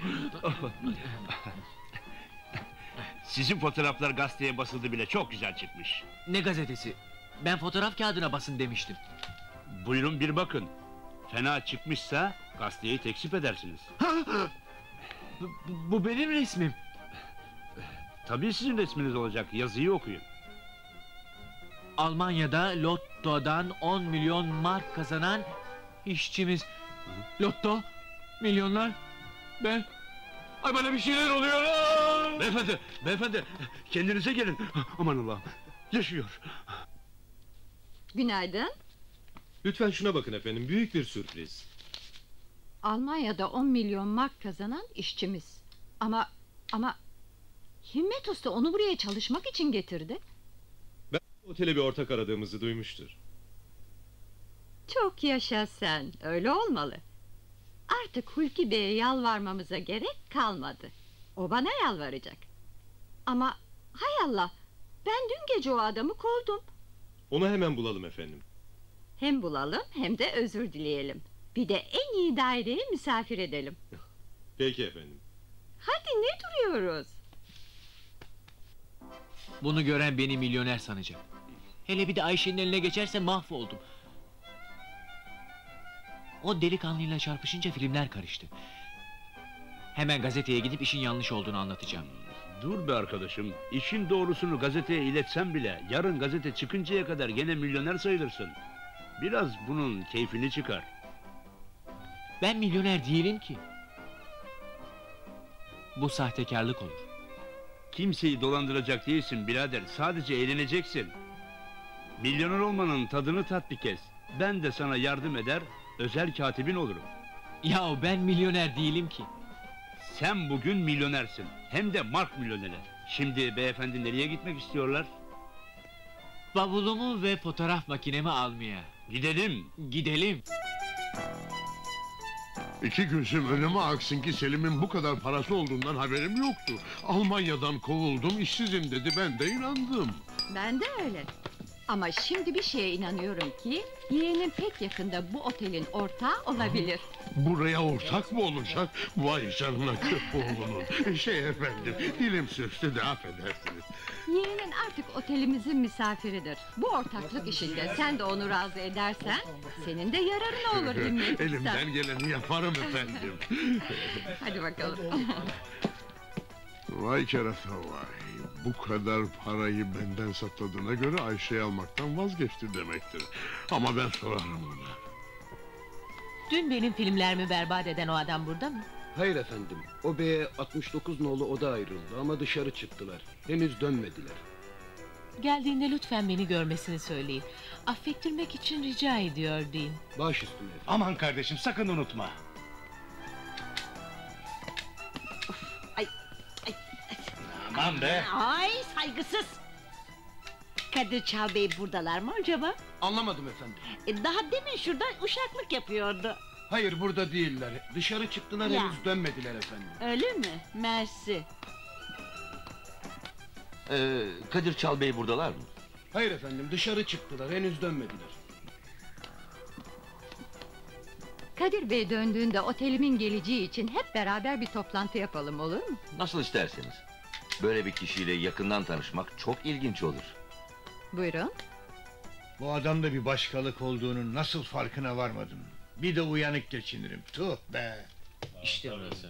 Sizin fotoğraflar gazeteye basıldı bile, çok güzel çıkmış. Ne gazetesi? Ben fotoğraf kağıdına basın demiştim. Buyurun bir bakın. Fena çıkmışsa gazeteyi tekzip edersiniz. Bu, bu benim resmim. Tabii sizin resminiz olacak, yazıyı okuyun. Almanya'da Lotto'dan on milyon mark kazanan işçimiz. Lotto, milyonlar, ben... Ay bana bir şeyler oluyor! Beyefendi, beyefendi, kendinize gelin. Aman Allah'ım, yaşıyor. Günaydın. Lütfen şuna bakın efendim, büyük bir sürpriz. Almanya'da on milyon mark kazanan işçimiz. Ama, ama... Himmet Usta onu buraya çalışmak için getirdi. Ben otele bir ortak aradığımızı duymuştur. Çok yaşa sen, öyle olmalı. Artık Hulki Bey'e yalvarmamıza gerek kalmadı. O bana yalvaracak. Ama hay Allah, ben dün gece o adamı kovdum. Onu hemen bulalım efendim. Hem bulalım hem de özür dileyelim. Bir de en iyi daireye misafir edelim. Peki efendim. Hadi, ne duruyoruz? Bunu gören beni milyoner sanacak. Hele bir de Ayşe'nin eline geçerse mahvoldum. O delikanlıyla çarpışınca filmler karıştı. Hemen gazeteye gidip işin yanlış olduğunu anlatacağım. Dur be arkadaşım, işin doğrusunu gazeteye iletsem bile yarın gazete çıkıncaya kadar gene milyoner sayılırsın. Biraz bunun keyfini çıkar. Ben milyoner değilim ki. Bu sahtekarlık olur. Kimseyi dolandıracak değilsin birader, sadece eğleneceksin. Milyoner olmanın tadını tat bir kez. Ben de sana yardım eder, özel katibin olurum. Yahu ben milyoner değilim ki. Sen bugün milyonersin, hem de mark milyoneri. Şimdi beyefendi nereye gitmek istiyorlar? Bavulumu ve fotoğraf makinemi almaya. Gidelim. Gidelim. İki gözüm önüme aksın ki Selim'in bu kadar parası olduğundan haberim yoktu. Almanya'dan kovuldum, işsizim dedi, ben de inandım. Ben de öyle. Ama şimdi bir şeye inanıyorum ki yeğenim pek yakında bu otelin ortağı olabilir. Buraya ortak mı olacak? Vay canına köpoğlunun. Şey efendim, dilim sürçtü de affedersiniz. Yeğenin artık otelimizin misafiridir. Bu ortaklık işinde sen de onu razı edersen senin de yararın olur Himmet Usta. Elimden geleni yaparım efendim. Hadi bakalım. Vay kerata vay. Bu kadar parayı benden sakladığına göre Ayşe'yi almaktan vazgeçti demektir. Ama ben sorarım ona. Dün benim filmlerimi berbat eden o adam burada mı? Hayır efendim, o beye altmış dokuz nolu oda ayrıldı ama dışarı çıktılar. Henüz dönmediler. Geldiğinde lütfen beni görmesini söyleyin. Affettirmek için rica ediyor deyin. Baş üstüne. Aman kardeşim, sakın unutma. Ay, ay, Aman be! ay saygısız! Kadir Çal Bey buradalar mı acaba? Anlamadım efendim. E, daha demin şurada uşaklık yapıyordu. Hayır, burada değiller. Dışarı çıktılar, Ya. henüz dönmediler efendim. Öyle mi? Mersi. Ee, Kadir Çal Bey buradalar mı? Hayır efendim, dışarı çıktılar, henüz dönmediler. Kadir Bey döndüğünde otelimin geleceği için hep beraber bir toplantı yapalım, olur mu? Nasıl isterseniz. Böyle bir kişiyle yakından tanışmak çok ilginç olur. Buyurun. Bu adamda bir başkalık olduğunun nasıl farkına varmadım. Bir de uyanık geçinirim. Tuh be! İşte orası.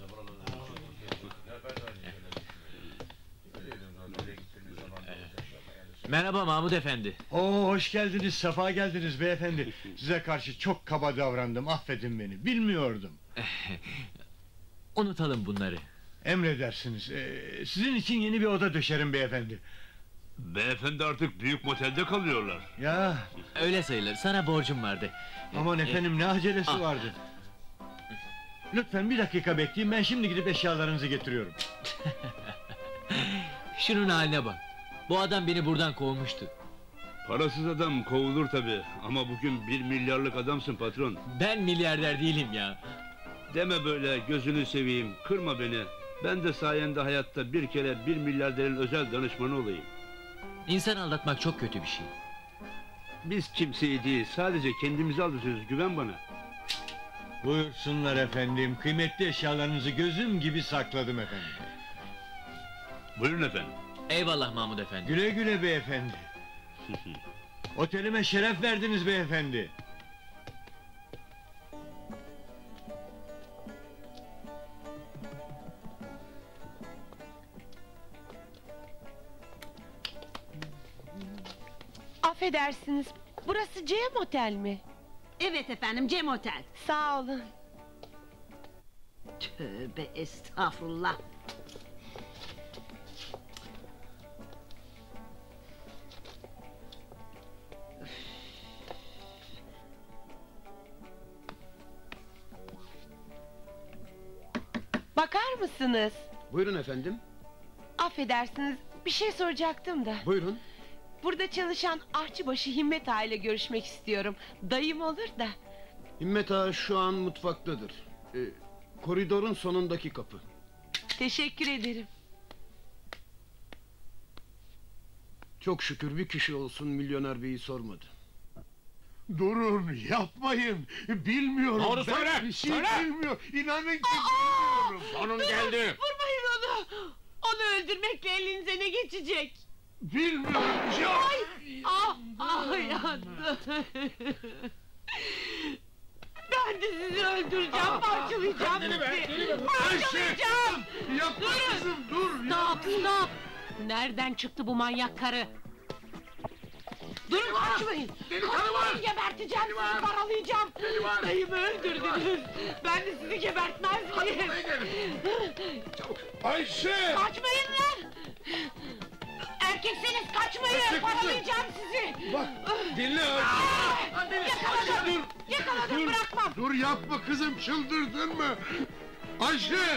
Merhaba Mahmud Efendi. Oo, hoş geldiniz, sefa geldiniz beyefendi. Size karşı çok kaba davrandım, affedin beni, bilmiyordum. Unutalım bunları. Emredersiniz, ee, sizin için yeni bir oda döşerim beyefendi. Beyefendi artık büyük motelde kalıyorlar. Ya, öyle sayılır, sana borcum vardı. Aman efendim, ne acelesi Ah. vardı. Lütfen bir dakika bekleyin, ben şimdi gidip eşyalarınızı getiriyorum. Şunun haline bak. Bu adam beni buradan kovmuştu. Parasız adam kovulur tabi, ama bugün bir milyarlık adamsın patron. Ben milyarder değilim ya. Deme böyle, gözünü seveyim, kırma beni. Ben de sayende hayatta bir kere bir milyarderin özel danışmanı olayım. İnsan aldatmak çok kötü bir şey. Biz kimseyi değil, sadece kendimizi aldatıyoruz, güven bana. Buyursunlar efendim, kıymetli eşyalarınızı gözüm gibi sakladım efendim. Buyurun efendim. Eyvallah Mahmud Efendi. Güle güle beyefendi. Otelime şeref verdiniz beyefendi. Affedersiniz, burası Cem Otel mi? Evet efendim, Cem Otel. Sağ olun. Tövbe estağfurullah. Bakar mısınız? Buyurun efendim. Affedersiniz, bir şey soracaktım da. Buyurun. Burada çalışan aşçıbaşı Himmet Ağa ile görüşmek istiyorum. Dayım olur da. Himmet Ağa şu an mutfaktadır. Ee, koridorun sonundaki kapı. Teşekkür ederim. Çok şükür bir kişi olsun milyoner beyi sormadı. Durun, yapmayın. Bilmiyorum. Doğru ben söyle, bir şey söyle. bilmiyorum. İnanın ki bilmiyorum. Sonun geldi. Vurmayın onu. Onu öldürmekle elinize ne geçecek? Bilmiyorum. Ya. Ay! Ah! Ah yandı. Ben de sizi öldüreceğim, parçalayacağım Kendini ver, kendini sizi. ver. Parçalayacağım. Yapma kızım, dur. Stop stop! Nereden çıktı bu manyak karı? Durun, kaçmayın. Deli karı Kaçmayın, var. geberteceğim Deli sizi, var. paralayacağım. Deli var. Dayımı öldürdünüz. Ben de sizi gebertmez miyim? Ayşe! Kaçmayın lan! Erkekseniz kaçmayın, Ayşe, kızım. paralayacağım sizi. Bak, dinle Ayşe. Aa, yakaladım, yakaladım, Dur, bırakmam. dur yapma kızım, çıldırdın mı? Ayşe!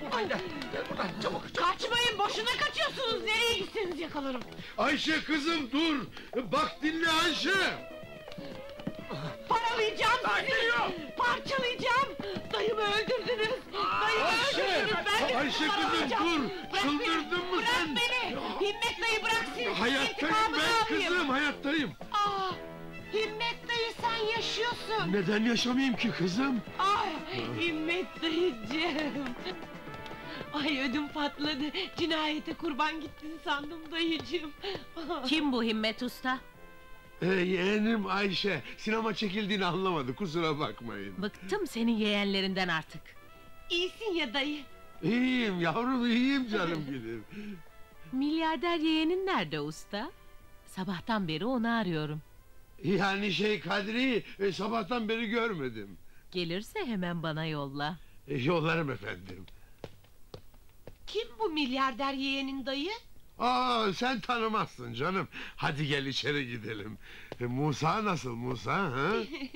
Kaçmayın, boşuna kaçıyorsunuz. Nereye gitseniz yakalarım. Ayşe kızım dur! Bak dinle Ayşe! Paralayacağım sizi. Parçalayacağım. Dayımı öldürdünüz. Dayımı Ayşe! öldürdünüz. Ben de Ayşe sizi kızım, paralayacağım. dur. Bırak Çıldırdın beni, mı bırak sen? beni. Himmet dayı bırak sizi. Hayattayım İntikamını ben alayım. kızım, hayattayım. Ah, Himmet dayı sen yaşıyorsun. Neden yaşamayayım ki kızım? Ah, Himmet dayıcığım. Ay ödüm patladı. Cinayete kurban gittin sandım dayıcığım. Kim bu Himmet Usta? Ee, yeğenim Ayşe, sinema çekildiğini anlamadı, kusura bakmayın. Bıktım senin yeğenlerinden artık. İyisin ya dayı. İyiyim yavrum, iyiyim canım benim. Milyarder yeğenin nerede usta? Sabahtan beri onu arıyorum. Yani şey Kadri'yi e, sabahtan beri görmedim. Gelirse hemen bana yolla. E, yollarım efendim. Kim bu milyarder yeğenin dayı? Aa, sen tanımazsın canım. Hadi gel içeri gidelim. E, Musa nasıl Musa? Ha?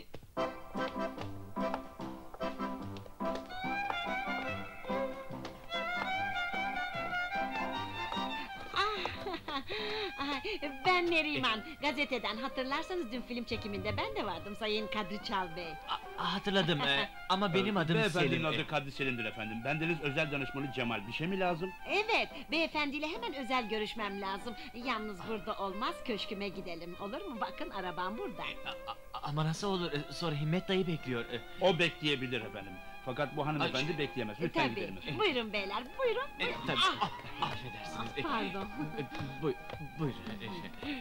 Ben Neriman, gazeteden. Hatırlarsanız dün film çekiminde ben de vardım Sayın Kadri Çal Bey. Hatırladım e, ama benim adım Beyefendinin Selim. adı Kadri Selim'dir efendim. Bendeniz özel danışmanı Cemal. Bir şey mi lazım? Evet, beyefendiyle hemen özel görüşmem lazım. Yalnız burada olmaz, köşküme gidelim. Olur mu? Bakın arabam burada. Ama nasıl olur? E, Sonra Himmet dayı bekliyor. E, O bekleyebilir efendim. Fakat bu hanımefendi Ay, bekleyemez. E, Lütfen tabii. gidelim efendim. Buyurun beyler, buyurun. e, buyurun. tabii. Ah, Ah, affedersiniz. E, Pardon. e, buy, buyurun. E,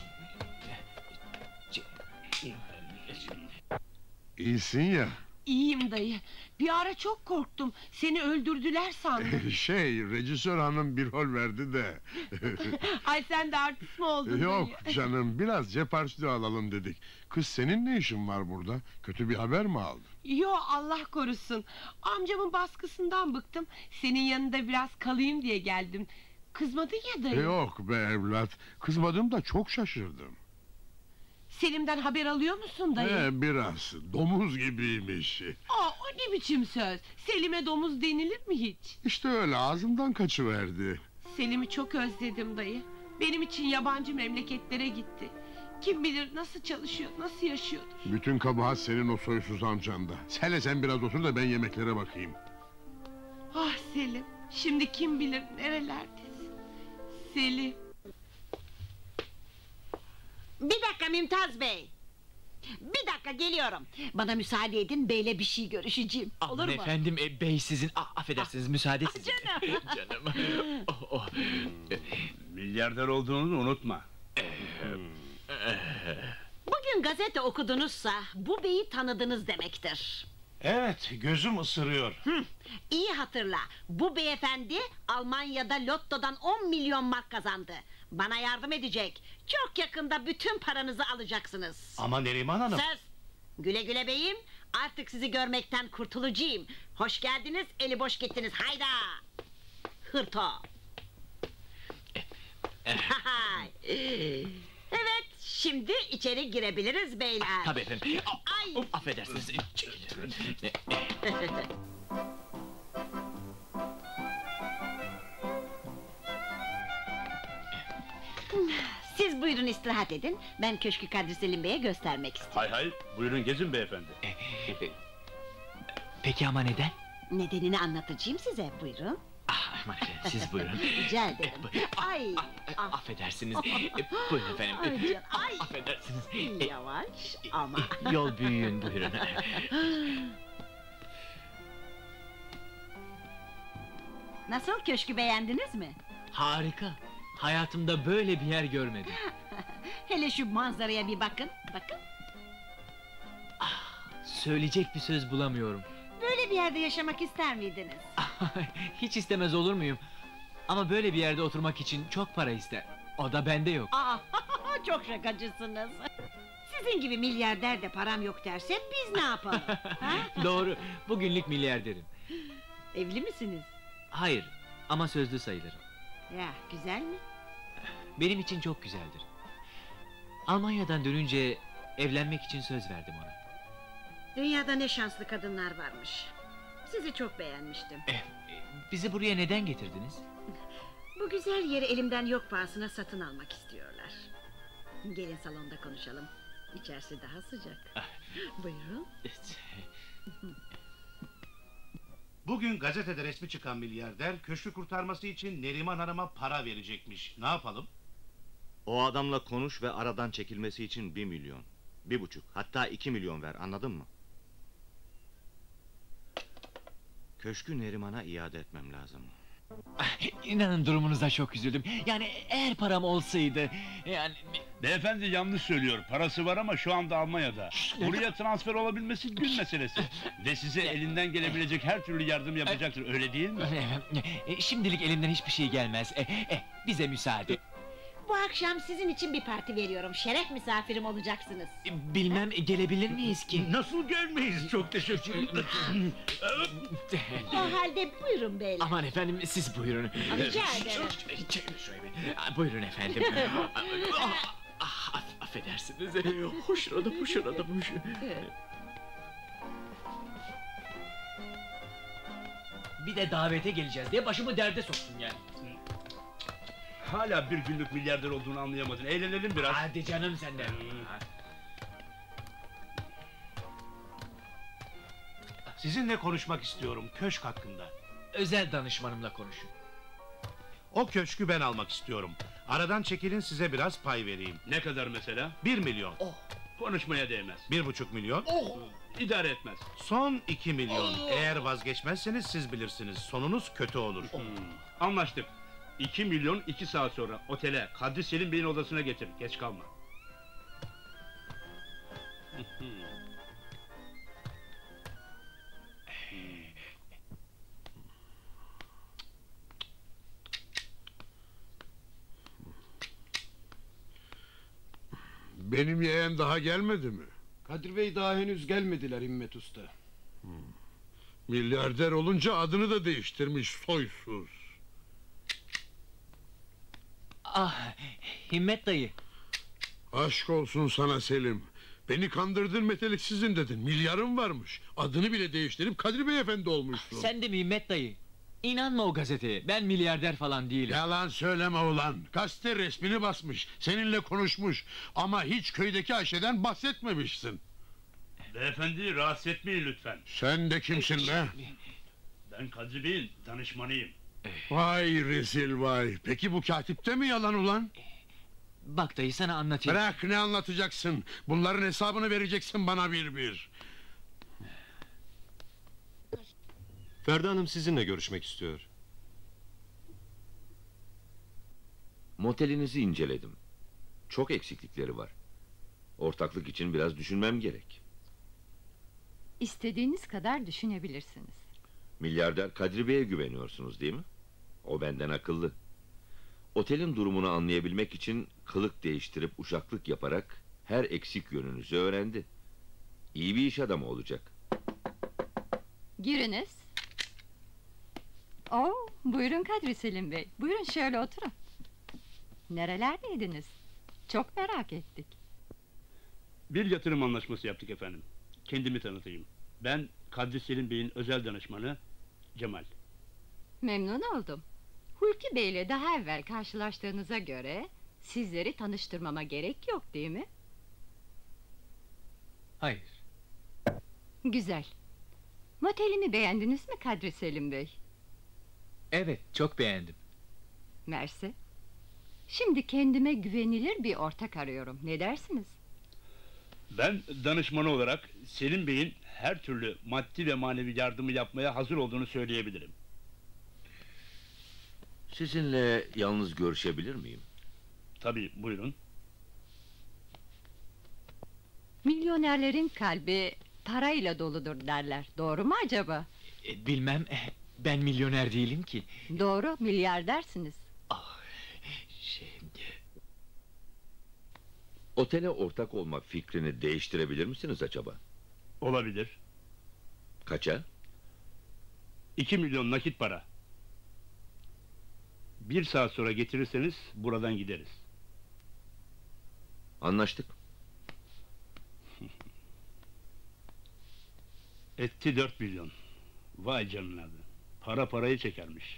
İyisin ya. İyiyim dayı. Bir ara çok korktum. Seni öldürdüler sandım. Şey, rejisör hanım bir rol verdi de. Ay sen de artist mi oldun Yok dayı? canım, biraz ceparştü alalım dedik. Kız senin ne işin var burada? Kötü bir haber mi aldın? Yo Allah korusun. Amcamın baskısından bıktım. Senin yanında biraz kalayım diye geldim. Kızmadın ya dayı. Yok be evlat, kızmadım da çok şaşırdım. Selim'den haber alıyor musun dayı? He, biraz, domuz gibiymiş. Aa, o ne biçim söz? Selim'e domuz denilir mi hiç? İşte öyle ağzımdan kaçıverdi. Selim'i çok özledim dayı. Benim için yabancı memleketlere gitti. Kim bilir nasıl çalışıyor, nasıl yaşıyordur. Bütün kabahat senin o soysuz amcanda. Hele sen biraz otur da ben yemeklere bakayım. Ah Selim, şimdi kim bilir nerelerdesin? Selim. Bir dakika Mümtaz Bey. Bir dakika geliyorum. Bana müsaade edin, beyle bir şey görüşeceğim. Olur mu? Efendim e, bey sizin. Ah, affedersiniz müsaade sizin. Canım. Canım. Oh, oh. Milyarder olduğunu unutma. Bugün gazete okudunuzsa bu beyi tanıdınız demektir. Evet, gözüm ısırıyor. Hı, iyi hatırla. Bu beyefendi Almanya'da lottodan on milyon mark kazandı. Bana yardım edecek. Çok yakında bütün paranızı alacaksınız. Ama Neriman Hanım... Söz! Güle güle beyim. Artık sizi görmekten kurtulacağım. Hoş geldiniz, eli boş gittiniz. Hayda! Hırto! Evet, şimdi içeri girebiliriz beyler. Tabii efendim. Ay! Of, affedersiniz. Çekilin. Siz buyurun istirahat edin. Ben köşkü Kadri Selim Bey'e göstermek istiyorum. Hay hay, buyurun gezin beyefendi. Peki ama neden? Nedenini anlatacağım size, buyurun. Ah, aman efendim, siz buyurun. Rica ederim. Ay, ah. Affedersiniz. E, buyurun efendim. Ay canım, ay. Affedersiniz. Yavaş ama. Yol büyüğün, buyurun. Nasıl, köşkü beğendiniz mi? Harika. Hayatımda böyle bir yer görmedim. Hele şu manzaraya bir bakın, bakın. Söyleyecek bir söz bulamıyorum. Böyle bir yerde yaşamak ister miydiniz? Hiç istemez olur muyum? Ama böyle bir yerde oturmak için çok para ister. O da bende yok. Aa, çok şakacısınız. Sizin gibi milyarder de param yok derse biz ne yapalım? Ha? Doğru, bugünlük milyarderim. Evli misiniz? Hayır, ama sözlü sayılırım. Ya, güzel mi? Benim için çok güzeldir. Almanya'dan dönünce evlenmek için söz verdim ona. Dünyada ne şanslı kadınlar varmış. Sizi çok beğenmiştim. Eh, bizi buraya neden getirdiniz? Bu güzel yeri elimden yok pahasına satın almak istiyorlar. Gelin salonda konuşalım. İçerisi daha sıcak. Buyurun. Bugün gazetede resmi çıkan milyarder köşkü kurtarması için Neriman Hanım'a para verecekmiş. Ne yapalım? O adamla konuş ve aradan çekilmesi için bir milyon. Bir buçuk, hatta iki milyon ver, anladın mı? Köşkü Neriman'a iade etmem lazım. İnanın durumunuza çok üzüldüm. Yani eğer param olsaydı... Yani... Beyefendi yanlış söylüyor. Parası var ama şu anda Almanya'da. Buraya transfer olabilmesi gün meselesi. Ve size elinden gelebilecek her türlü yardım yapacaktır, öyle değil mi? Şimdilik elimden hiçbir şey gelmez. E, e, bize müsaade. Bu akşam sizin için bir parti veriyorum. Şeref misafirim olacaksınız. Bilmem, gelebilir miyiz ki? Nasıl gelmeyiz? Çok teşekkür ederim. O halde buyurun beyler. Aman efendim, siz buyurun. Rica ederim. Buyurun efendim. Ah, ah, aff- affedersiniz. Hoşladım, hoşladım, hoş. Bir de davete geleceğiz diye başımı derde soktun yani. Hala bir günlük milyarder olduğunu anlayamadın. Eğlenelim biraz. Hadi canım senden. Sizinle konuşmak istiyorum köşk hakkında. Özel danışmanımla konuşun. O köşkü ben almak istiyorum. Aradan çekilin, size biraz pay vereyim. Ne kadar mesela? Bir milyon. Oh. Konuşmaya değmez. Bir buçuk milyon. Oh. İdare etmez. Son iki milyon. Eğer vazgeçmezseniz siz bilirsiniz. Sonunuz kötü olur. Hmm. Anlaştık. İki milyon iki saat sonra otele Kadri Selim Bey'in odasına getir. Geç kalma. Benim yeğen daha gelmedi mi? Kadir Bey daha henüz gelmediler Himmet Usta. Hmm. Milyarder olunca adını da değiştirmiş, soysuz. Ah, Himmet dayı. Aşk olsun sana Selim. Beni kandırdın, meteliksizim dedin. Milyarım varmış. Adını bile değiştirip Kadri Beyefendi olmuşsun. Sen de mi Himmet dayı? İnanma o gazeteye. Ben milyarder falan değilim. Yalan söyleme ulan. Gazete resmini basmış. Seninle konuşmuş. Ama hiç köydeki Ayşe'den bahsetmemişsin. Beyefendi rahatsız etmeyin lütfen. Sen de kimsin be? Ben Kadri Bey'in danışmanıyım. Vay rezil vay. Peki bu katipte mi yalan ulan? Bak dayı sana anlatayım. Bırak, ne anlatacaksın? Bunların hesabını vereceksin bana bir bir. Ferda Hanım sizinle görüşmek istiyor. Motelinizi inceledim. Çok eksiklikleri var. Ortaklık için biraz düşünmem gerek. İstediğiniz kadar düşünebilirsiniz. Milyarder Kadri Bey'e güveniyorsunuz değil mi? O benden akıllı. Otelin durumunu anlayabilmek için kılık değiştirip uşaklık yaparak her eksik yönünüzü öğrendi. İyi bir iş adamı olacak. Giriniz. Oo, buyurun Kadri Selim Bey. Buyurun şöyle oturun. Nerelerdeydiniz? Çok merak ettik. Bir yatırım anlaşması yaptık efendim. Kendimi tanıtayım. Ben Kadri Selim Bey'in özel danışmanı Cemal. Memnun oldum. Hulki Bey ile daha evvel karşılaştığınıza göre sizleri tanıştırmama gerek yok değil mi? Hayır. Güzel. Motelimi beğendiniz mi Kadri Selim Bey? Evet, çok beğendim. Mersi. Şimdi kendime güvenilir bir ortak arıyorum. Ne dersiniz? Ben danışmanı olarak Selim Bey'in her türlü maddi ve manevi yardımı yapmaya hazır olduğunu söyleyebilirim. Sizinle yalnız görüşebilir miyim? Tabii, buyurun. Milyonerlerin kalbi parayla doludur derler. Doğru mu acaba? E, bilmem, ben milyoner değilim ki. Doğru, milyardersiniz. Şey... Otele ortak olma fikrini değiştirebilir misiniz acaba? Olabilir. Kaça? İki milyon nakit para. Bir saat sonra getirirseniz buradan gideriz. Anlaştık. Etti dört milyon. Vay canına. Para parayı çekermiş.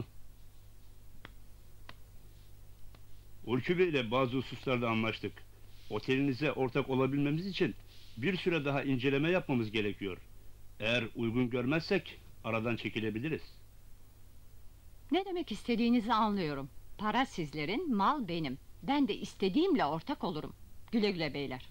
Ulki Bey ile bazı hususlarda anlaştık. Otelinize ortak olabilmemiz için bir süre daha inceleme yapmamız gerekiyor. Eğer uygun görmezsek aradan çekilebiliriz. Ne demek istediğinizi anlıyorum. Para sizlerin, mal benim. Ben de istediğimle ortak olurum. Güle güle beyler.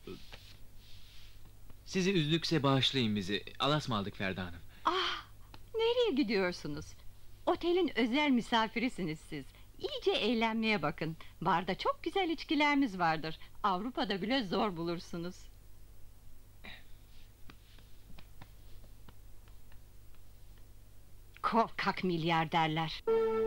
Sizi üzdükse bağışlayın bizi. Alasmaldık Ferda Hanım. Ah, nereye gidiyorsunuz? Otelin özel misafirisiniz siz. İyice eğlenmeye bakın. Barda çok güzel içkilerimiz vardır. Avrupa'da bile zor bulursunuz. Korkak milyarderler.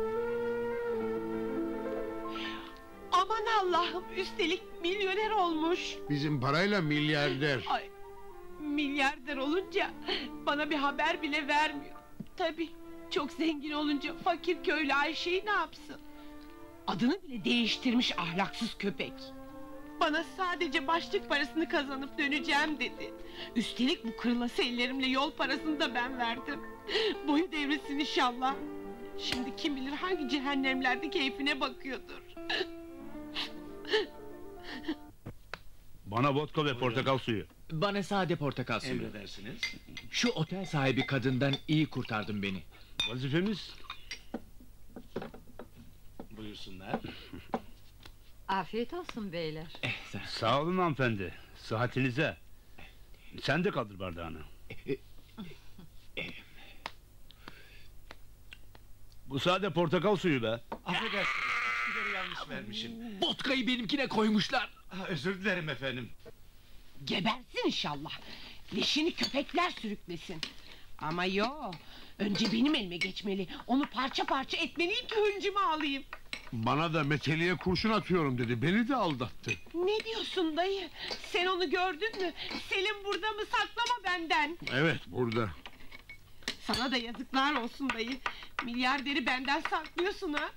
Aman Allah'ım, üstelik milyoner olmuş. Bizim parayla milyarder. Ay, milyarder olunca bana bir haber bile vermiyor. Tabii, çok zengin olunca fakir köylü Ayşe'yi ne yapsın? Adını bile değiştirmiş ahlaksız köpek. Bana sadece başlık parasını kazanıp döneceğim dedi. Üstelik bu kırılası ellerimle yol parasını da ben verdim. Boyu devrilsin inşallah. Şimdi kim bilir hangi cehennemlerde keyfine bakıyordur. Bana vodka ve portakal suyu. Bana sade portakal suyu. Emredersiniz. Şu otel sahibi kadından iyi kurtardın beni. Vazifemiz. Buyursunlar. Afiyet olsun beyler. Sağ olun hanımefendi. Sıhhatinize. Sen de kaldır bardağını. Bu sade portakal suyu be. Affedersiniz, sigara yanlış vermişim. Vodkayı benimkine koymuşlar. Ha, özür dilerim efendim. Gebersin inşallah. Leşini köpekler sürüklesin. Ama yo, önce benim elime geçmeli. Onu parça parça etmeliyim ki hıncımı alayım. Bana da meteliğe kurşun atıyorum dedi. Beni de aldattı. Ne diyorsun dayı? Sen onu gördün mü? Selim burada mı? Saklama benden. Evet, burada. Sana da yazıklar olsun dayı. Milyarderi benden saklıyorsun ha.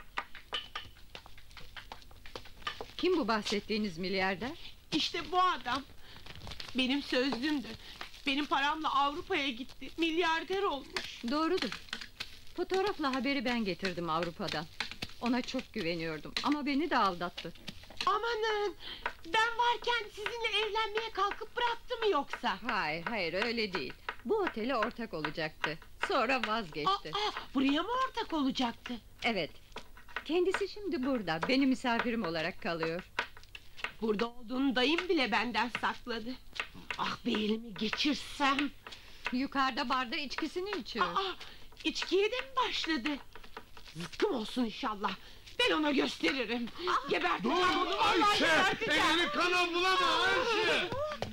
Kim bu bahsettiğiniz milyarder? İşte bu adam. Benim sözlümdü. Benim paramla Avrupa'ya gitti. Milyarder olmuş. Doğrudur. Fotoğrafla haberi ben getirdim Avrupa'dan. Ona çok güveniyordum ama beni de aldattı. Amanın! Ben varken sizinle evlenmeye kalkıp bıraktı mı yoksa? Hayır hayır öyle değil. Bu otele ortak olacaktı. Sonra vazgeçti. Aa, buraya mı ortak olacaktı? Evet. Kendisi şimdi burada. Benim misafirim olarak kalıyor. Burada olduğunu dayım bile benden sakladı. Ah be, elimi geçirsem. Yukarıda barda içkisini içiyor. Aa, içkiye de mi başladı? Zıkkım olsun inşallah. Ben ona gösteririm. Ah, geberteceğim onu. Dur vallahi Ayşe! geberteceğim. Elini kana bulama Ayşe!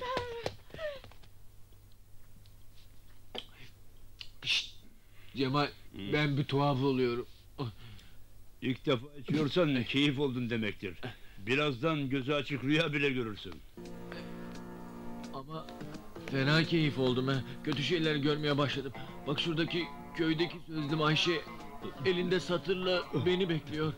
Şşt! Cemal, ben bir tuhaf oluyorum. İlk defa içiyorsan keyif oldun demektir. Birazdan gözü açık rüya bile görürsün. Ama fena keyif oldum ha. Kötü şeyler görmeye başladım. Bak şuradaki köydeki sözlüm Ayşe elinde satırla beni bekliyor.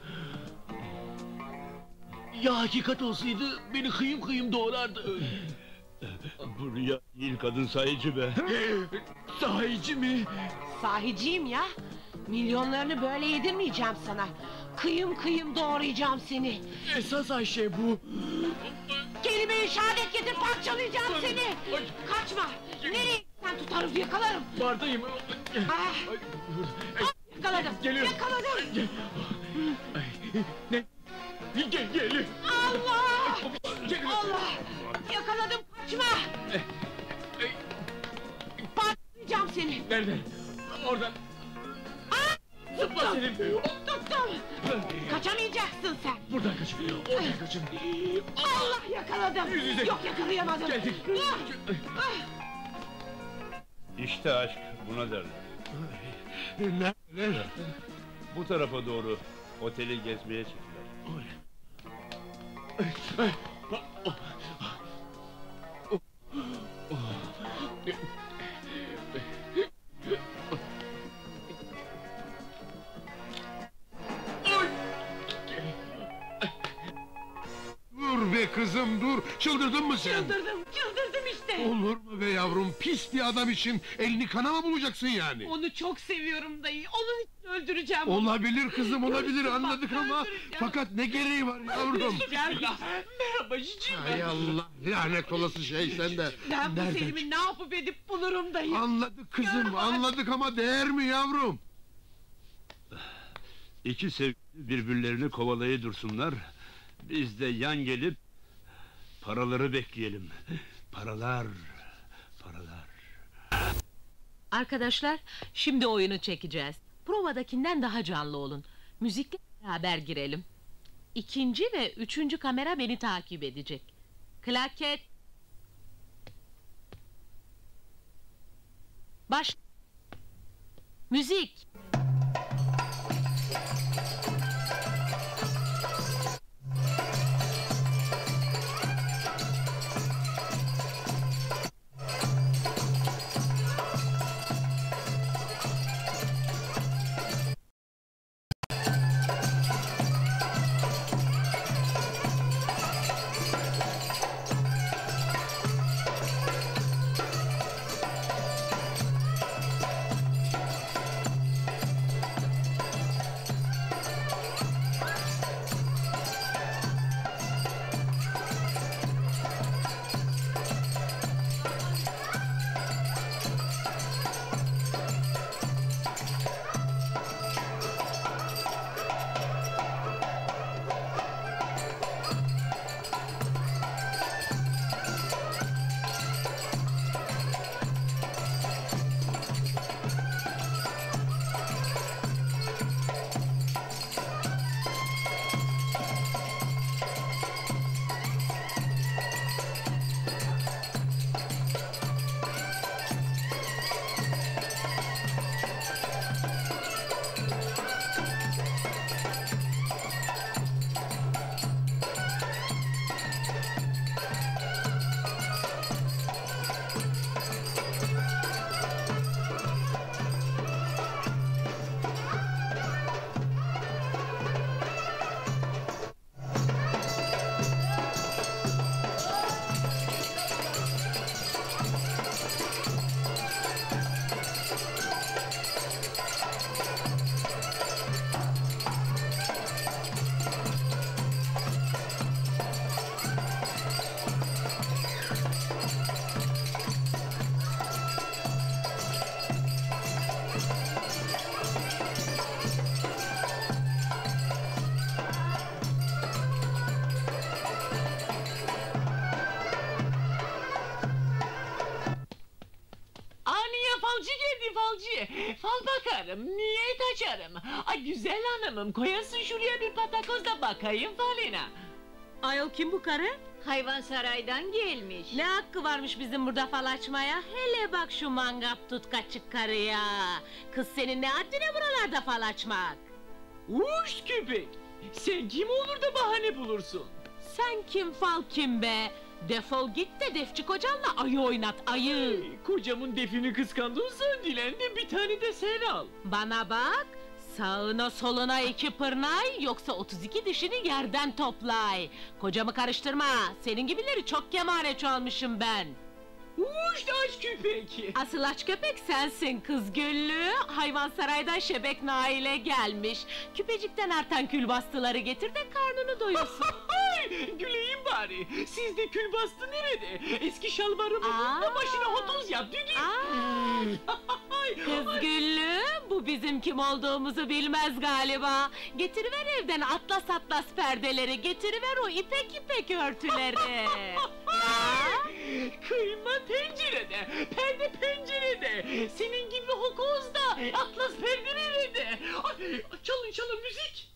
Ya hakikat olsaydı beni kıyım kıyım doğrardı. Bu rüya değil, kadın sahici be. Sahici mi? Sahiciyim ya. Milyonlarını böyle yedirmeyeceğim sana. Kıyım kıyım doğrayacağım seni. Esas Ayşe bu. Kelime-i şehadet getir, parçalayacağım seni. Kaçma. Nereye gitsen elimden tutarım, yakalarım. Bardayım. Ah! Yakaladım, Geliyorum. yakaladım. Ne? Gel, gel. Allah! Allah! Yakaladım, kaçma! Parçalayacağım seni. Nerede? Oradan. Ah! Zıpla Selim. Tuttum! Kaçamayacaksın sen! Buradan kaç. Oradan kaçın. Allah, yakaladım! Yüz yüze. Yok, yakalayamadım! Geldik. Ah! Ah! İşte aşk, buna derler. Neler? Bu tarafa doğru oteli gezmeye çektiler. Dur be kızım dur! Çıldırdın mı sen? Çıldırdım, çıldırdım işte! Olur mu be yavrum? Pis bir adam için elini kana mı bulacaksın yani? Onu çok seviyorum dayı, onun için öldüreceğim onu! Olabilir kızım, olabilir, Bak, anladık ama... öldüreceğim. Fakat ne gereği var yavrum? Bismillah! Merhaba cicim. Hay Allah, lanet olası şey sende! Ben bu Nereden Selim'i ne yapıp edip bulurum dayı! Anladık kızım, Görme. anladık ama değer mi yavrum? İki sevgili birbirlerini kovalayı dursunlar. Biz de yan gelip paraları bekleyelim. Paralar, paralar. Arkadaşlar, şimdi oyunu çekeceğiz. Provadakinden daha canlı olun. Müzikle beraber girelim. İkinci ve üçüncü kamera beni takip edecek. Klaket. Baş. Müzik. Falcı geldi falcı. Fal bakarım, niyet açarım. Ay güzel hanımım, koyasın şuraya bir patakoz da bakayım falına. Ayol kim bu karı? Hayvansaray'dan gelmiş. Ne hakkı varmış bizim burada fal açmaya? Hele bak şu mangap tutkaçık karıya. Kız senin ne haddine buralarda fal açmak? Uş köpek! Sen kim olur da bahane bulursun? Sen kim fal kim be? Defol git de defçi kocanla ayı oynat ayı. Ay, kocamın defini kıskandıysan dilen de bir tane de sen al. Bana bak, sağına soluna iki pırnay, yoksa otuz iki dişini yerden toplay. Kocamı karıştırma, senin gibileri çok kemane çalmışım ben. Uş da aç köpek! Asıl aç köpek sensin kız Güllü. Hayvansaray'dan Şebek Nail'e gelmiş. Küpecikten artan külbastıları getir de karnını doyursun. Güleyim bari. Sizde kül bastı nerede? Eski şalvarımı bul da başına hotuz yap düdük. Kız Güllü, bu bizim kim olduğumuzu bilmez galiba. Getiriver evden atlas atlas perdeleri, getiriver o ipek ipek örtüleri. Kıyma tencerede, perde pencerede. Senin gibi hokuz da, atlas perde nerede? Ay, çalın çalın müzik.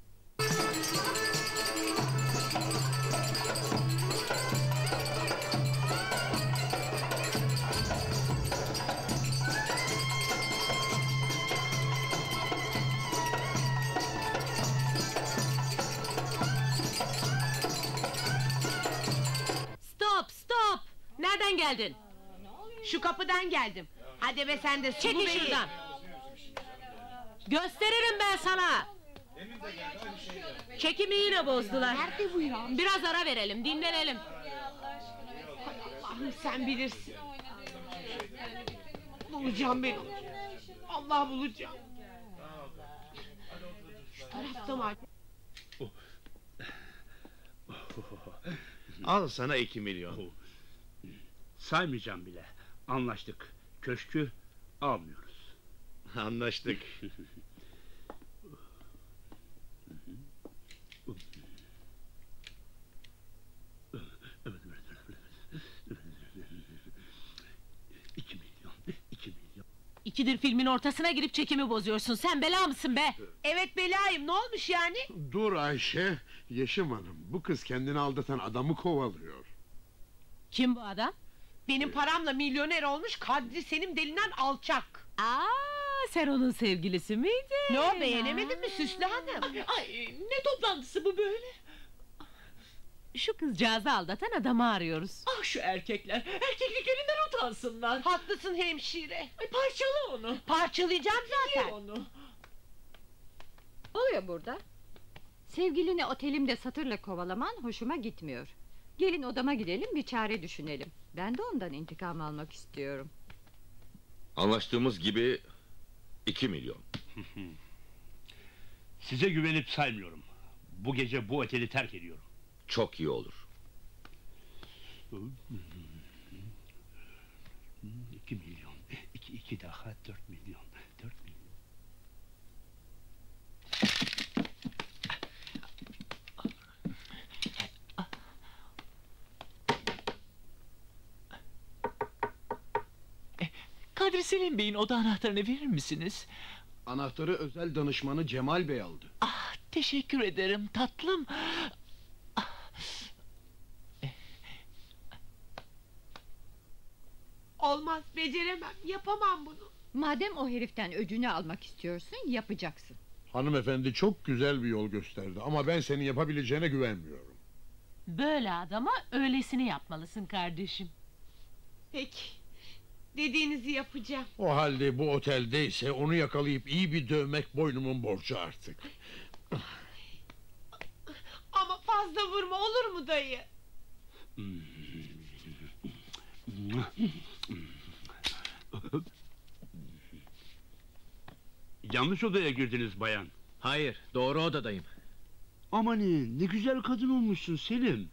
Stop stop! Nereden geldin? Şu kapıdan geldim. Hadi be sen de sulu Çekil beyi. şuradan! Gösteririm ben sana! Çekimi yine bozdular. Nerede bu ya? Biraz ara verelim, dinlenelim. Allah'ım sen bilirsin. Bulacağım ben onu. Allah bulacağım. Şu tarafta var. Al sana iki milyon. Saymayacağım bile. Anlaştık. Köşkü almıyoruz. Anlaştık. İki milyon, iki milyon. İkidir filmin ortasına girip çekimi bozuyorsun. Sen bela mısın be? Evet belayım, ne olmuş yani? Dur Ayşe, Yeşim Hanım. Bu kız kendini aldatan adamı kovalıyor. Kim bu adam? Benim paramla milyoner olmuş Kadri Selim denilen alçak. Aa, sen onun sevgilisi miydin? Ne o, beğenemedin mi Süslü Hanım? Ay, ay, ne toplantısı bu böyle? Şu kızcağızı aldatan adamı arıyoruz. Ah şu erkekler, erkekliklerinden utansınlar. Haklısın hemşire. Ay, parçala onu. Parçalayacağım zaten. Ye onu. Oluyor burada. Sevgilini otelimde satırla kovalaman hoşuma gitmiyor. Gelin odama gidelim, bir çare düşünelim. Ben de ondan intikam almak istiyorum. Anlaştığımız gibi iki milyon. Size güvenip saymıyorum. Bu gece bu oteli terk ediyorum. Çok iyi olur. İki milyon. İki, iki daha dört milyon. Dört milyon. Kadri Selim Bey'in oda anahtarını verir misiniz? Anahtarı özel danışmanı Cemal Bey aldı. Ah, teşekkür ederim tatlım. Olmaz, beceremem, yapamam bunu. Madem o heriften öcünü almak istiyorsun, yapacaksın. Hanımefendi çok güzel bir yol gösterdi ama ben senin yapabileceğine güvenmiyorum. Böyle adama öylesini yapmalısın kardeşim. Peki, dediğinizi yapacağım. O halde bu oteldeyse onu yakalayıp iyi bir dövmek boynumun borcu artık. Ama fazla vurma, olur mu dayı? Yanlış odaya girdiniz bayan. Hayır, doğru odadayım. Amanın, ne güzel kadın olmuşsun Selim.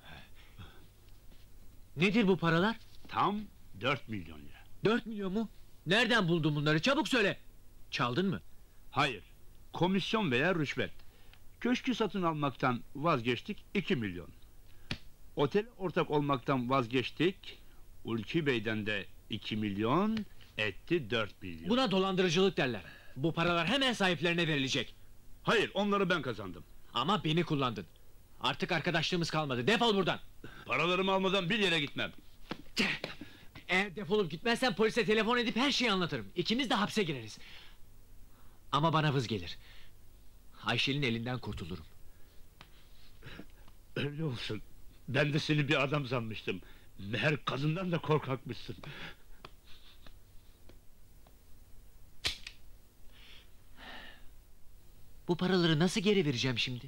Nedir bu paralar? Tam dört milyon lira. Dört milyon mu? Nereden buldun bunları? Çabuk söyle. Çaldın mı? Hayır, komisyon veya rüşvet. Köşkü satın almaktan vazgeçtik, iki milyon. Otel ortak olmaktan vazgeçtik. Ulki Bey'den de iki milyon, etti dört milyon. Buna dolandırıcılık derler. Bu paralar hemen sahiplerine verilecek. Hayır, onları ben kazandım. Ama beni kullandın. Artık arkadaşlığımız kalmadı. Defol buradan. Paralarımı almadan bir yere gitmem. Eğer defolup gitmezsen polise telefon edip her şeyi anlatırım. İkimiz de hapse gireriz. Ama bana vız gelir. Ayşe'nin elinden kurtulurum. Öyle olsun. Ben de seni bir adam sanmıştım. Meğer kadından da korkakmışsın. Bu paraları nasıl geri vereceğim şimdi?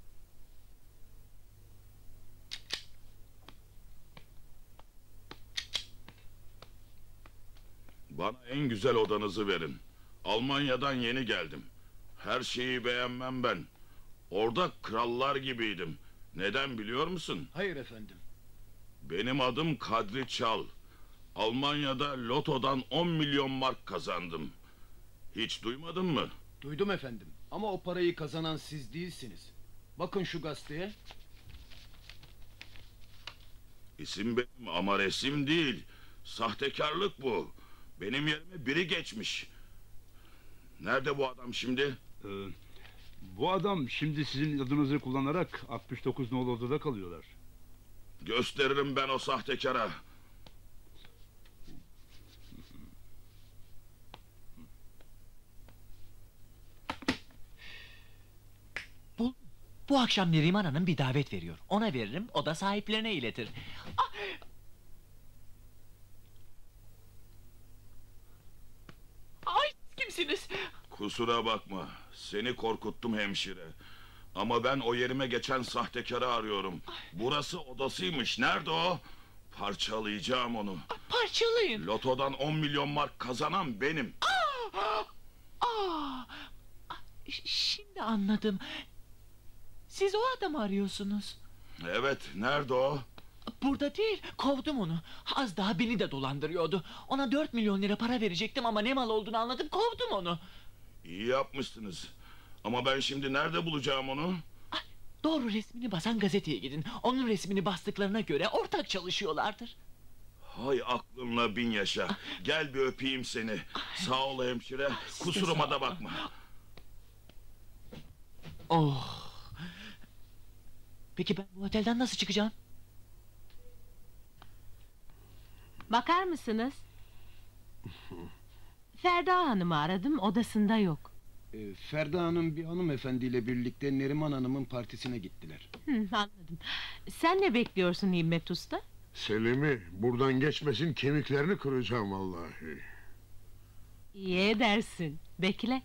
Bana en güzel odanızı verin. Almanya'dan yeni geldim. Her şeyi beğenmem ben. Orada krallar gibiydim. Neden biliyor musun? Hayır efendim. Benim adım Kadri Çal. Almanya'da lotodan on milyon mark kazandım. Hiç duymadın mı? Duydum efendim. Ama o parayı kazanan siz değilsiniz. Bakın şu gazeteye. İsim benim ama resim değil. Sahtekarlık bu. Benim yerime biri geçmiş. Nerede bu adam şimdi? Ee, bu adam şimdi sizin adınızı kullanarak altmış dokuz nolu odada kalıyorlar. Gösteririm ben o sahtekara. Bu, bu akşam Neriman Hanım bir davet veriyor. Ona veririm, o da sahiplerine iletir. Ah! Ay, kimsiniz? Kusura bakma. Seni korkuttum hemşire. Ama ben o yerime geçen sahtekarı arıyorum. Burası odasıymış. Nerede o? Parçalayacağım onu. Parçalayın. Lotodan on milyon mark kazanan benim. Aa! Aa! Ş- Şimdi anladım. Siz o adamı arıyorsunuz. Evet, nerede o? Burada değil, kovdum onu. Az daha beni de dolandırıyordu. Ona dört milyon lira para verecektim ama ne mal olduğunu anladım, kovdum onu. İyi yapmışsınız. Ama ben şimdi nerede bulacağım onu? Doğru, resmini basan gazeteye gidin. Onun resmini bastıklarına göre ortak çalışıyorlardır. Hay aklınla bin yaşa. Gel bir öpeyim seni. Sağ ol hemşire. Kusuruma da bakma. Oh. Peki ben bu otelden nasıl çıkacağım? Bakar mısınız? Ferda Hanım'ı aradım, odasında yok. Ee, Ferda Hanım bir hanımefendiyle birlikte Neriman Hanım'ın partisine gittiler. Hı, anladım. Sen ne bekliyorsun Himmet Usta? Selim'i buradan geçmesin, kemiklerini kıracağım vallahi. İyi edersin. Bekle.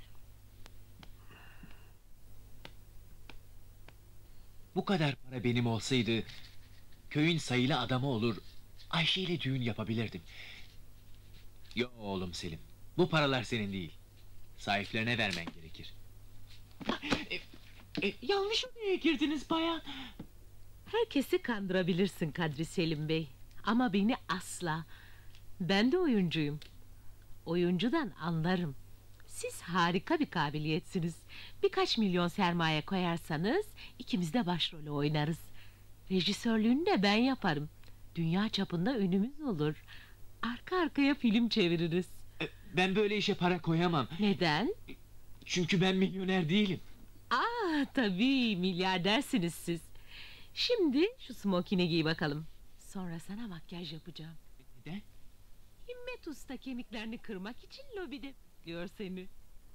Bu kadar para benim olsaydı köyün sayılı adamı olur, Ayşe ile düğün yapabilirdim. Yo oğlum Selim, bu paralar senin değil. Sahiplerine vermen gerekir. E, e, yanlış odaya girdiniz bayan. Herkesi kandırabilirsin Kadri Selim Bey. Ama beni asla. Ben de oyuncuyum. Oyuncudan anlarım. Siz harika bir kabiliyetsiniz. Birkaç milyon sermaye koyarsanız ikimiz de başrolü oynarız. Rejisörlüğünü de ben yaparım. Dünya çapında ünümüz olur. Arka arkaya film çeviririz. E, ben böyle işe para koyamam. Neden? Çünkü ben milyoner değilim. Aa, tabii milyardersiniz siz. Şimdi şu smokini giy bakalım. Sonra sana makyaj yapacağım. Neden? Himmet Usta kemiklerini kırmak için lobide bekliyor seni.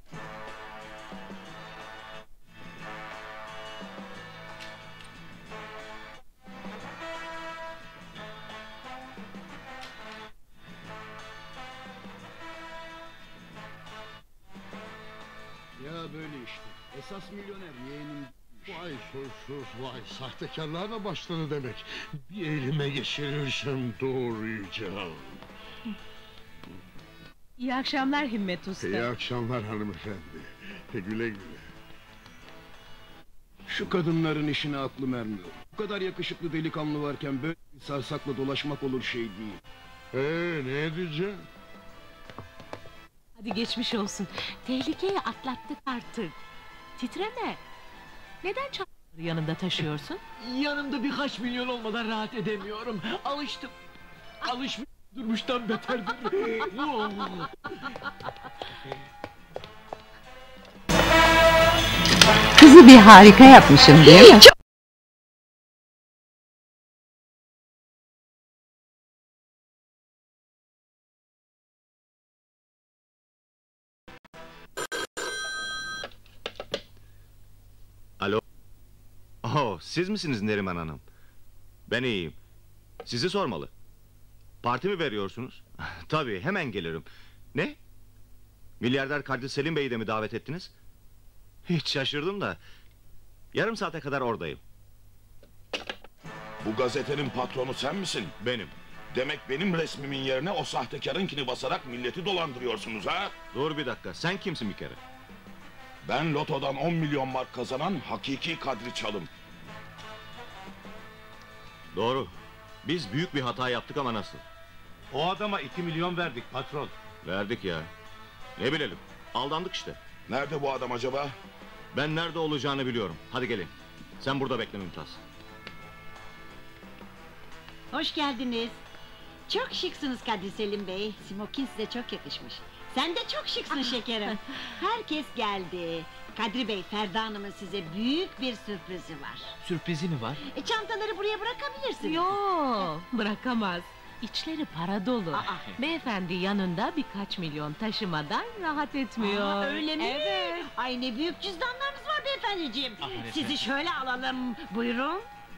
Ya böyle işte. Esas milyoner yeğenim. Vay soysuz vay, sahtekarlığa da başladı demek. Bir elime geçirirsem doğrayacağım. İyi akşamlar Himmet Usta. İyi akşamlar hanımefendi. Güle güle. Şu kadınların işine aklım ermiyor. Bu kadar yakışıklı delikanlı varken böyle bir sarsakla dolaşmak olur şey değil. Ee, ne edeceğim? Hadi geçmiş olsun. Tehlikeyi atlattık artık. Titreme. Neden çantaları yanında taşıyorsun? Yanımda birkaç milyon olmadan rahat edemiyorum. Alıştım. Alışmış durmuştan beterdir. Kızı bir harika yapmışım değil mi? Alo. Oh, siz misiniz Neriman Hanım? Ben iyiyim. Sizi sormalı. Parti mi veriyorsunuz? Tabii, hemen gelirim. Ne? Milyarder Kadri Selim Bey'i de mi davet ettiniz? Hiç şaşırdım da. Yarım saate kadar oradayım. Bu gazetenin patronu sen misin? Benim. Demek benim resmimin yerine o sahtekarınkini basarak milleti dolandırıyorsunuz ha? Dur bir dakika, sen kimsin bir kere? Ben lotodan on milyon mark kazanan hakiki Kadri Çalım. Doğru. Biz büyük bir hata yaptık ama nasıl? O adama iki milyon verdik patron. Verdik ya. Ne bilelim. Aldandık işte. Nerede bu adam acaba? Ben nerede olacağını biliyorum. Hadi gelin. Sen burada bekle Mümtaz. Hoş geldiniz. Çok şıksınız Kadri Selim Bey. Smokin size çok yakışmış. Sen de çok şıksın şekerim. Herkes geldi. Kadri Bey, Ferda Hanım'ın size büyük bir sürprizi var. Sürprizi mi var? E, çantaları buraya bırakabilirsiniz. Yo, bırakamaz. İçleri para dolu. Aa. Beyefendi yanında birkaç milyon taşımadan rahat etmiyor. Aa, öyle mi? Evet. Ay ne büyük cüzdanlarınız var beyefendiciğim. Ah, evet, Sizi evet. şöyle alalım. Buyurun.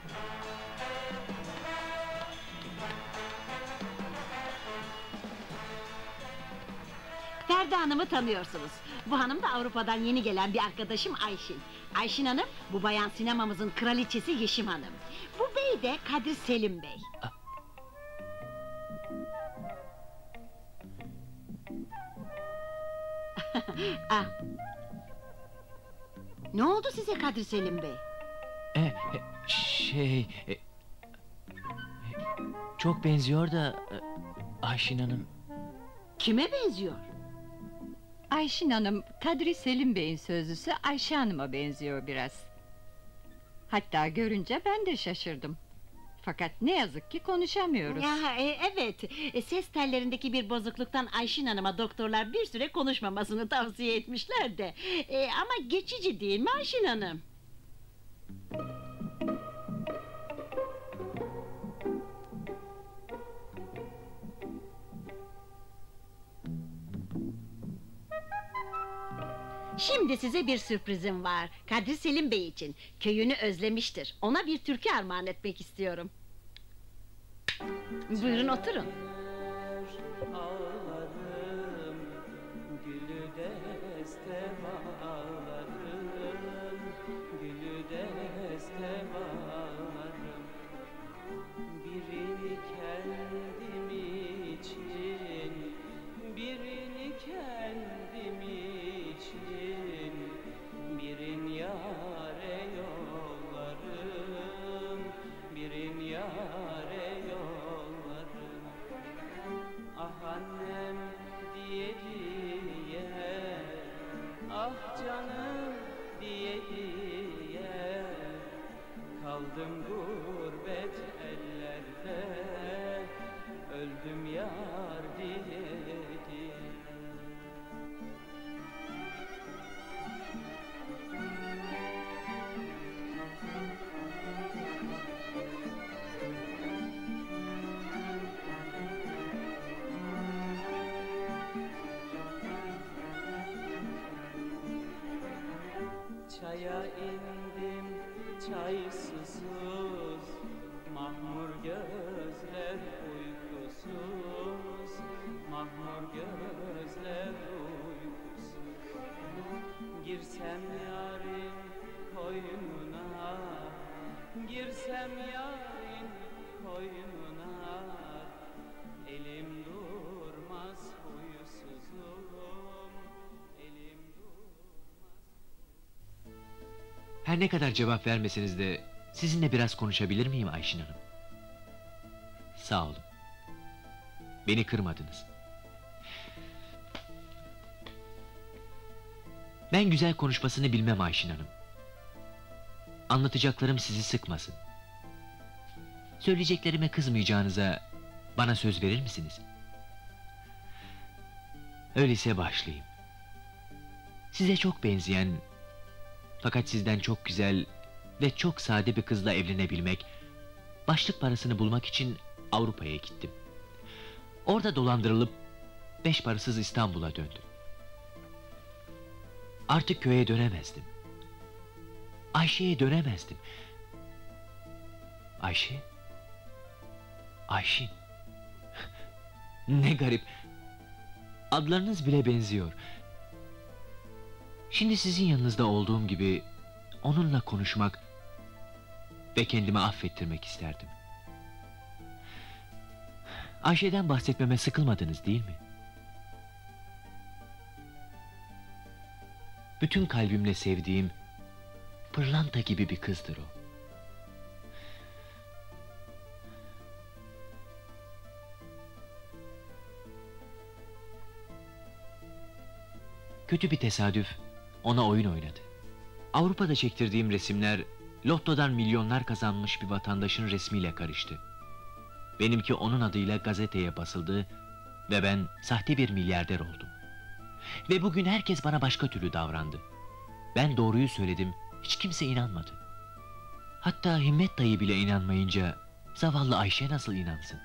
Ferda Hanım'ı tanıyorsunuz. Bu hanım da Avrupa'dan yeni gelen bir arkadaşım Ayşin. Ayşin Hanım, bu bayan sinemamızın kraliçesi Yeşim Hanım. Bu bey de Kadri Selim Bey. Ah. Ne oldu size Kadri Selim Bey? E, e, şey... e, e, çok benziyor da... e, Ayşin Hanım... Kime benziyor? Ayşin Hanım, Kadri Selim Bey'in sözlüsü Ayşe Hanım'a benziyor biraz. Hatta görünce ben de şaşırdım. Fakat ne yazık ki konuşamıyoruz. Ya, e, evet, e, ses tellerindeki bir bozukluktan Ayşin Hanım'a doktorlar bir süre konuşmamasını tavsiye etmişler de... E, ama geçici değil mi Ayşin Hanım? Şimdi size bir sürprizim var. Kadri Selim Bey için. Köyünü özlemiştir. Ona bir türkü armağan etmek istiyorum. Buyurun oturun. Ağlarım, gülü deste bağlarım, gülü deste bağlarım. Birini kendim için, birini kendim için, birin yâre yollarım, birin yâre yollarım. Ah annem diye diye, ah canım diye diye, kaldım gurbet ellerde, öldüm yar diye diye. Çaya indim çaysızsız, mahmur gözler uykusuz, mahmur gözler uykusuz. Girsem yarın koynuna, girsem yarın koynuna, elim durmaz huysuzum, elim Her ne kadar cevap vermeseniz de... sizinle biraz konuşabilir miyim Ayşin Hanım? Sağ olun. Beni kırmadınız. Ben güzel konuşmasını bilmem Ayşin Hanım. Anlatacaklarım sizi sıkmasın. Söyleyeceklerime kızmayacağınıza bana söz verir misiniz? Öyleyse başlayayım. Size çok benzeyen, fakat sizden çok güzel ve çok sade bir kızla evlenebilmek, başlık parasını bulmak için Avrupa'ya gittim. Orada dolandırılıp beş parasız İstanbul'a döndüm. Artık köye dönemezdim. Ayşe'ye dönemezdim. Ayşe? Ayşin. Ne garip. Adlarınız bile benziyor. Şimdi sizin yanınızda olduğum gibi onunla konuşmak ve kendimi affettirmek isterdim. Ayşe'den bahsetmeme sıkılmadınız değil mi? Bütün kalbimle sevdiğim pırlanta gibi bir kızdır o. kötü bir tesadüf ona oyun oynadı. Avrupa'da çektirdiğim resimler lottodan milyonlar kazanmış bir vatandaşın resmiyle karıştı. Benimki onun adıyla gazeteye basıldı ve ben sahte bir milyarder oldum. Ve bugün herkes bana başka türlü davrandı. Ben doğruyu söyledim, hiç kimse inanmadı. Hatta Himmet dayı bile inanmayınca zavallı Ayşe nasıl inansın?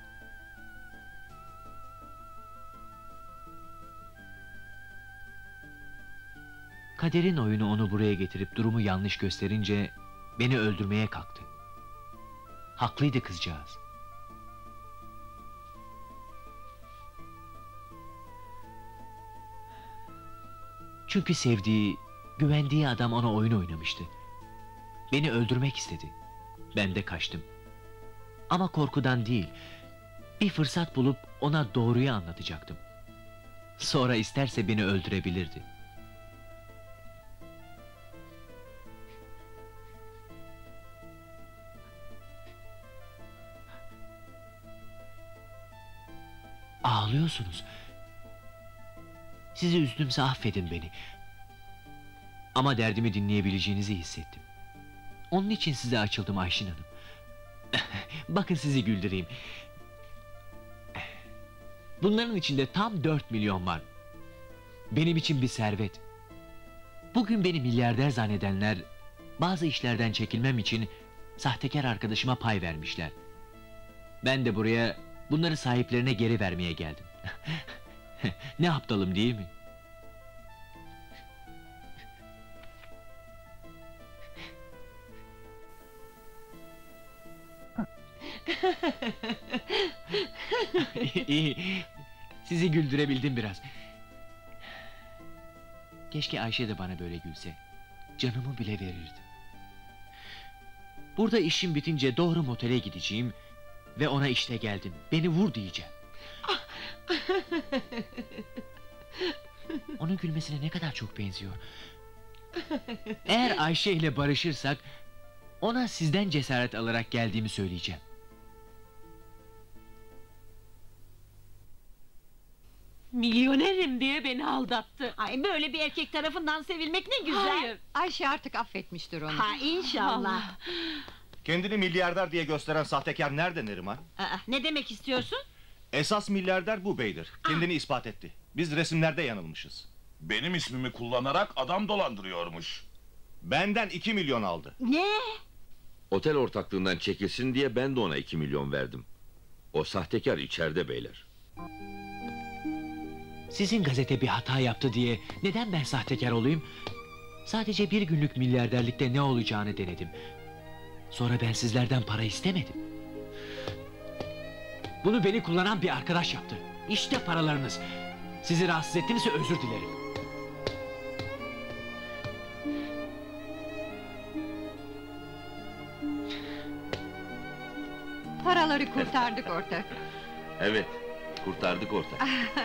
Kaderin oyunu onu buraya getirip durumu yanlış gösterince beni öldürmeye kalktı. Haklıydı kızcağız. Çünkü sevdiği, güvendiği adam ona oyun oynamıştı. Beni öldürmek istedi. Ben de kaçtım. Ama korkudan değil, bir fırsat bulup ona doğruyu anlatacaktım. Sonra isterse beni öldürebilirdi. Ağlıyorsunuz. Sizi üzdümse affedin beni. Ama derdimi dinleyebileceğinizi hissettim. Onun için size açıldım Ayşin Hanım. Bakın sizi güldüreyim. Bunların içinde tam dört milyon var. Benim için bir servet. Bugün beni milyarder zannedenler bazı işlerden çekilmem için sahtekar arkadaşıma pay vermişler. Ben de buraya bunları sahiplerine geri vermeye geldim. Ne aptalım değil mi? İyi, sizi güldürebildim biraz. Keşke Ayşe de bana böyle gülse. Canımı bile verirdi. Burada işim bitince doğru motele gideceğim ve ona işte geldim, beni vur diyeceğim. Onun gülmesine ne kadar çok benziyor. Eğer Ayşe ile barışırsak ona sizden cesaret alarak geldiğimi söyleyeceğim. Milyonerim diye beni aldattı. Ay, böyle bir erkek tarafından sevilmek ne güzel. Hayır. Ayşe artık affetmiştir onu. Ha, inşallah. Kendini milyarder diye gösteren sahtekar nerede Neriman? Aa, ne demek istiyorsun? Esas milyarder bu beydir. Kendini ispat etti. Biz resimlerde yanılmışız. Benim ismimi kullanarak adam dolandırıyormuş. Benden iki milyon aldı. Ne? Otel ortaklığından çekilsin diye ben de ona iki milyon verdim. O sahtekar içeride beyler. Sizin gazete bir hata yaptı diye neden ben sahtekar olayım? Sadece bir günlük milyarderlikte ne olacağını denedim. Sonra ben sizlerden para istemedim. Bunu beni kullanan bir arkadaş yaptı. İşte paralarınız. Sizi rahatsız ettimse özür dilerim. Paraları kurtardık ortak. Evet, kurtardık ortak.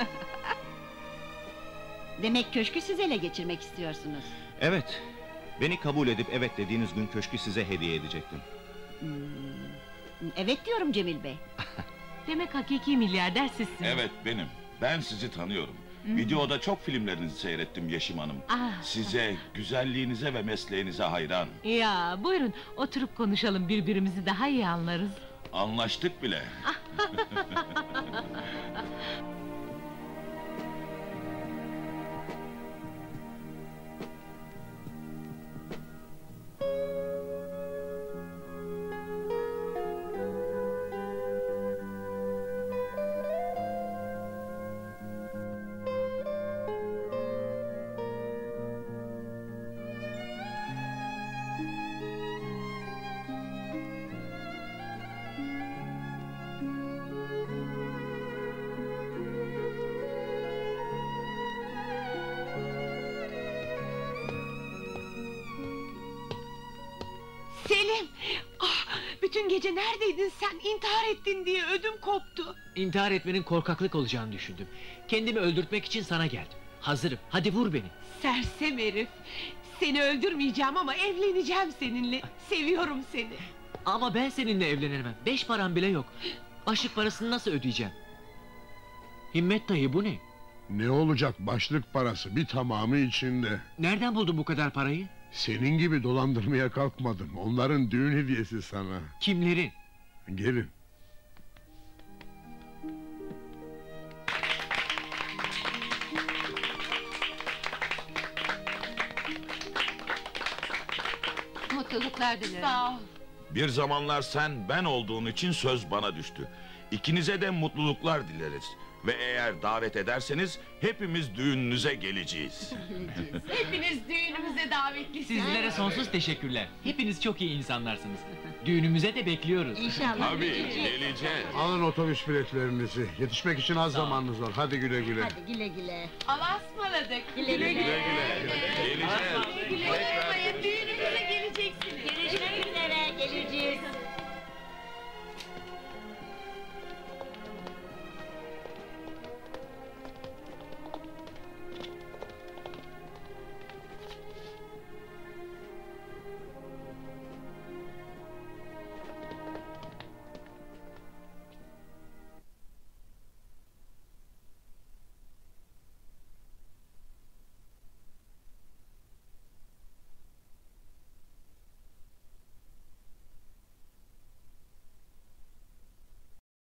Demek köşkü siz ele geçirmek istiyorsunuz. Evet. Beni kabul edip evet dediğiniz gün köşkü size hediye edecektim. Hmm, evet diyorum Cemil Bey. Demek hakiki milyarder sizsiniz. Evet benim. Ben sizi tanıyorum. Hmm. Videoda çok filmlerinizi seyrettim Yeşim Hanım. Ah. Size, güzelliğinize ve mesleğinize hayran. Ya buyurun oturup konuşalım, birbirimizi daha iyi anlarız. Anlaştık bile. Selim! Ah, bütün gece neredeydin sen? İntihar ettin diye ödüm koptu. İntihar etmenin korkaklık olacağını düşündüm. Kendimi öldürtmek için sana geldim. Hazırım, hadi vur beni. Sersem herif! Seni öldürmeyeceğim ama evleneceğim seninle. Seviyorum seni. Ama ben seninle evlenemem. Beş param bile yok. Başlık parasını nasıl ödeyeceğim? Himmet dayı bu ne? Ne olacak başlık parası, bir tamamı içinde. Nereden buldun bu kadar parayı? Senin gibi dolandırmaya kalkmadım. Onların düğün hediyesi sana. Kimlerin? Gelin. Mutluluklar dilerim. Sağ ol. Bir zamanlar sen ben olduğun için söz bana düştü. İkinize de mutluluklar dileriz. Ve eğer davet ederseniz hepimiz düğününüze geleceğiz. Hepiniz düğünümüze davetlisiniz. Sizlere sonsuz teşekkürler. Hepiniz çok iyi insanlarsınız. Düğünümüze de bekliyoruz. İnşallah. Tabii, geleceğiz. Alın otobüs biletlerinizi. Yetişmek için az zamanınız var. Hadi güle güle. Hadi güle güle. Allah'a ısmarladık. Güle güle. Geleceğiz.